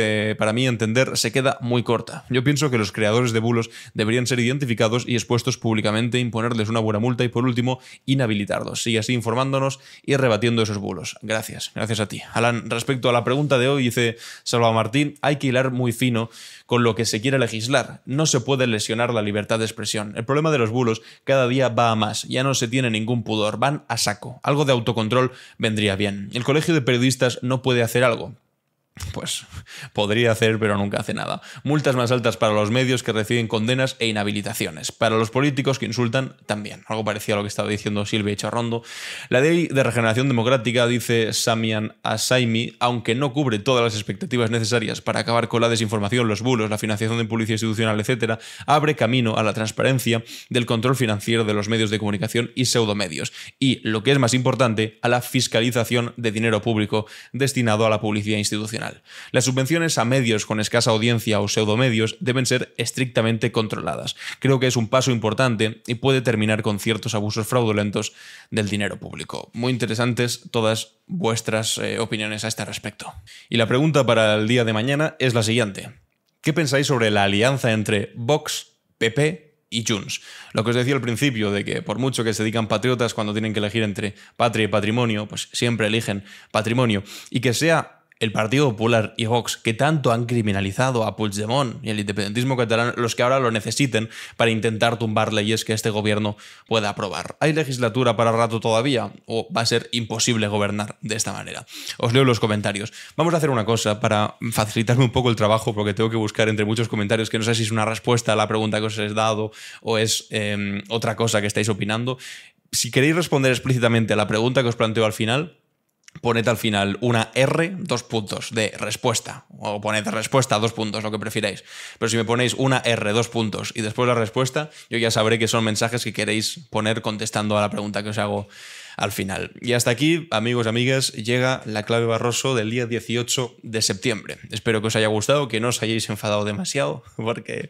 entender se queda muy corta. Yo pienso que los creadores de bulos deberían ser identificados y expuestos públicamente, imponerles una buena multa y por último inhabilitarlos. Sigue así informándonos y rebatiendo esos bulos. Gracias a ti. Alan, respecto a la pregunta de hoy, dice Salva Martín, hay que hilar muy fino con lo que se quiere legislar. No se puede lesionar la libertad de expresión. El problema de los bulos cada día va a más. Ya no se tiene ningún pudor. Van a saco. Algo de autocontrol vendría bien. ¿El colegio de periodistas no puede hacer algo? Pues podría hacer, pero nunca hace nada. Multas más altas para los medios que reciben condenas e inhabilitaciones. Para los políticos que insultan, también. Algo parecido a lo que estaba diciendo Silvia Echarrondo. La ley de regeneración democrática, dice Samian Asaimi, aunque no cubre todas las expectativas necesarias para acabar con la desinformación, los bulos, la financiación de publicidad institucional, etc., abre camino a la transparencia del control financiero de los medios de comunicación y pseudomedios. Y, lo que es más importante, a la fiscalización de dinero público destinado a la publicidad institucional. Las subvenciones a medios con escasa audiencia o pseudomedios deben ser estrictamente controladas. Creo que es un paso importante y puede terminar con ciertos abusos fraudulentos del dinero público. Muy interesantes todas vuestras opiniones a este respecto. Y la pregunta para el día de mañana es la siguiente. ¿Qué pensáis sobre la alianza entre Vox, PP y Junts? Lo que os decía al principio, de que por mucho que se digan patriotas cuando tienen que elegir entre patria y patrimonio, pues siempre eligen patrimonio. Y que sea el Partido Popular y Vox, que tanto han criminalizado a Puigdemont y el independentismo catalán, los que ahora lo necesiten para intentar tumbar leyes que este gobierno pueda aprobar. ¿Hay legislatura para rato todavía o va a ser imposible gobernar de esta manera? Os leo los comentarios. Vamos a hacer una cosa para facilitarme un poco el trabajo, porque tengo que buscar entre muchos comentarios que no sé si es una respuesta a la pregunta que os he dado o es otra cosa que estáis opinando. Si queréis responder explícitamente a la pregunta que os planteo al final, poned al final una R, 2 puntos de respuesta, o poned respuesta, 2 puntos, lo que prefiráis. Pero si me ponéis una R, 2 puntos y después la respuesta, yo ya sabré que son mensajes que queréis poner contestando a la pregunta que os hago al final. Y hasta aquí, amigos y amigas, llega la clave Barroso del día 18 de septiembre. Espero que os haya gustado, que no os hayáis enfadado demasiado, porque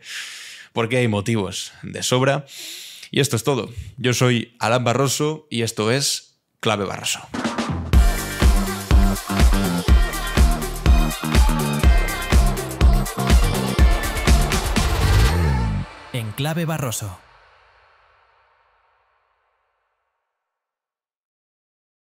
hay motivos de sobra. Y esto es todo. Yo soy Alan Barroso y esto es Clave Barroso. En Clave Barroso.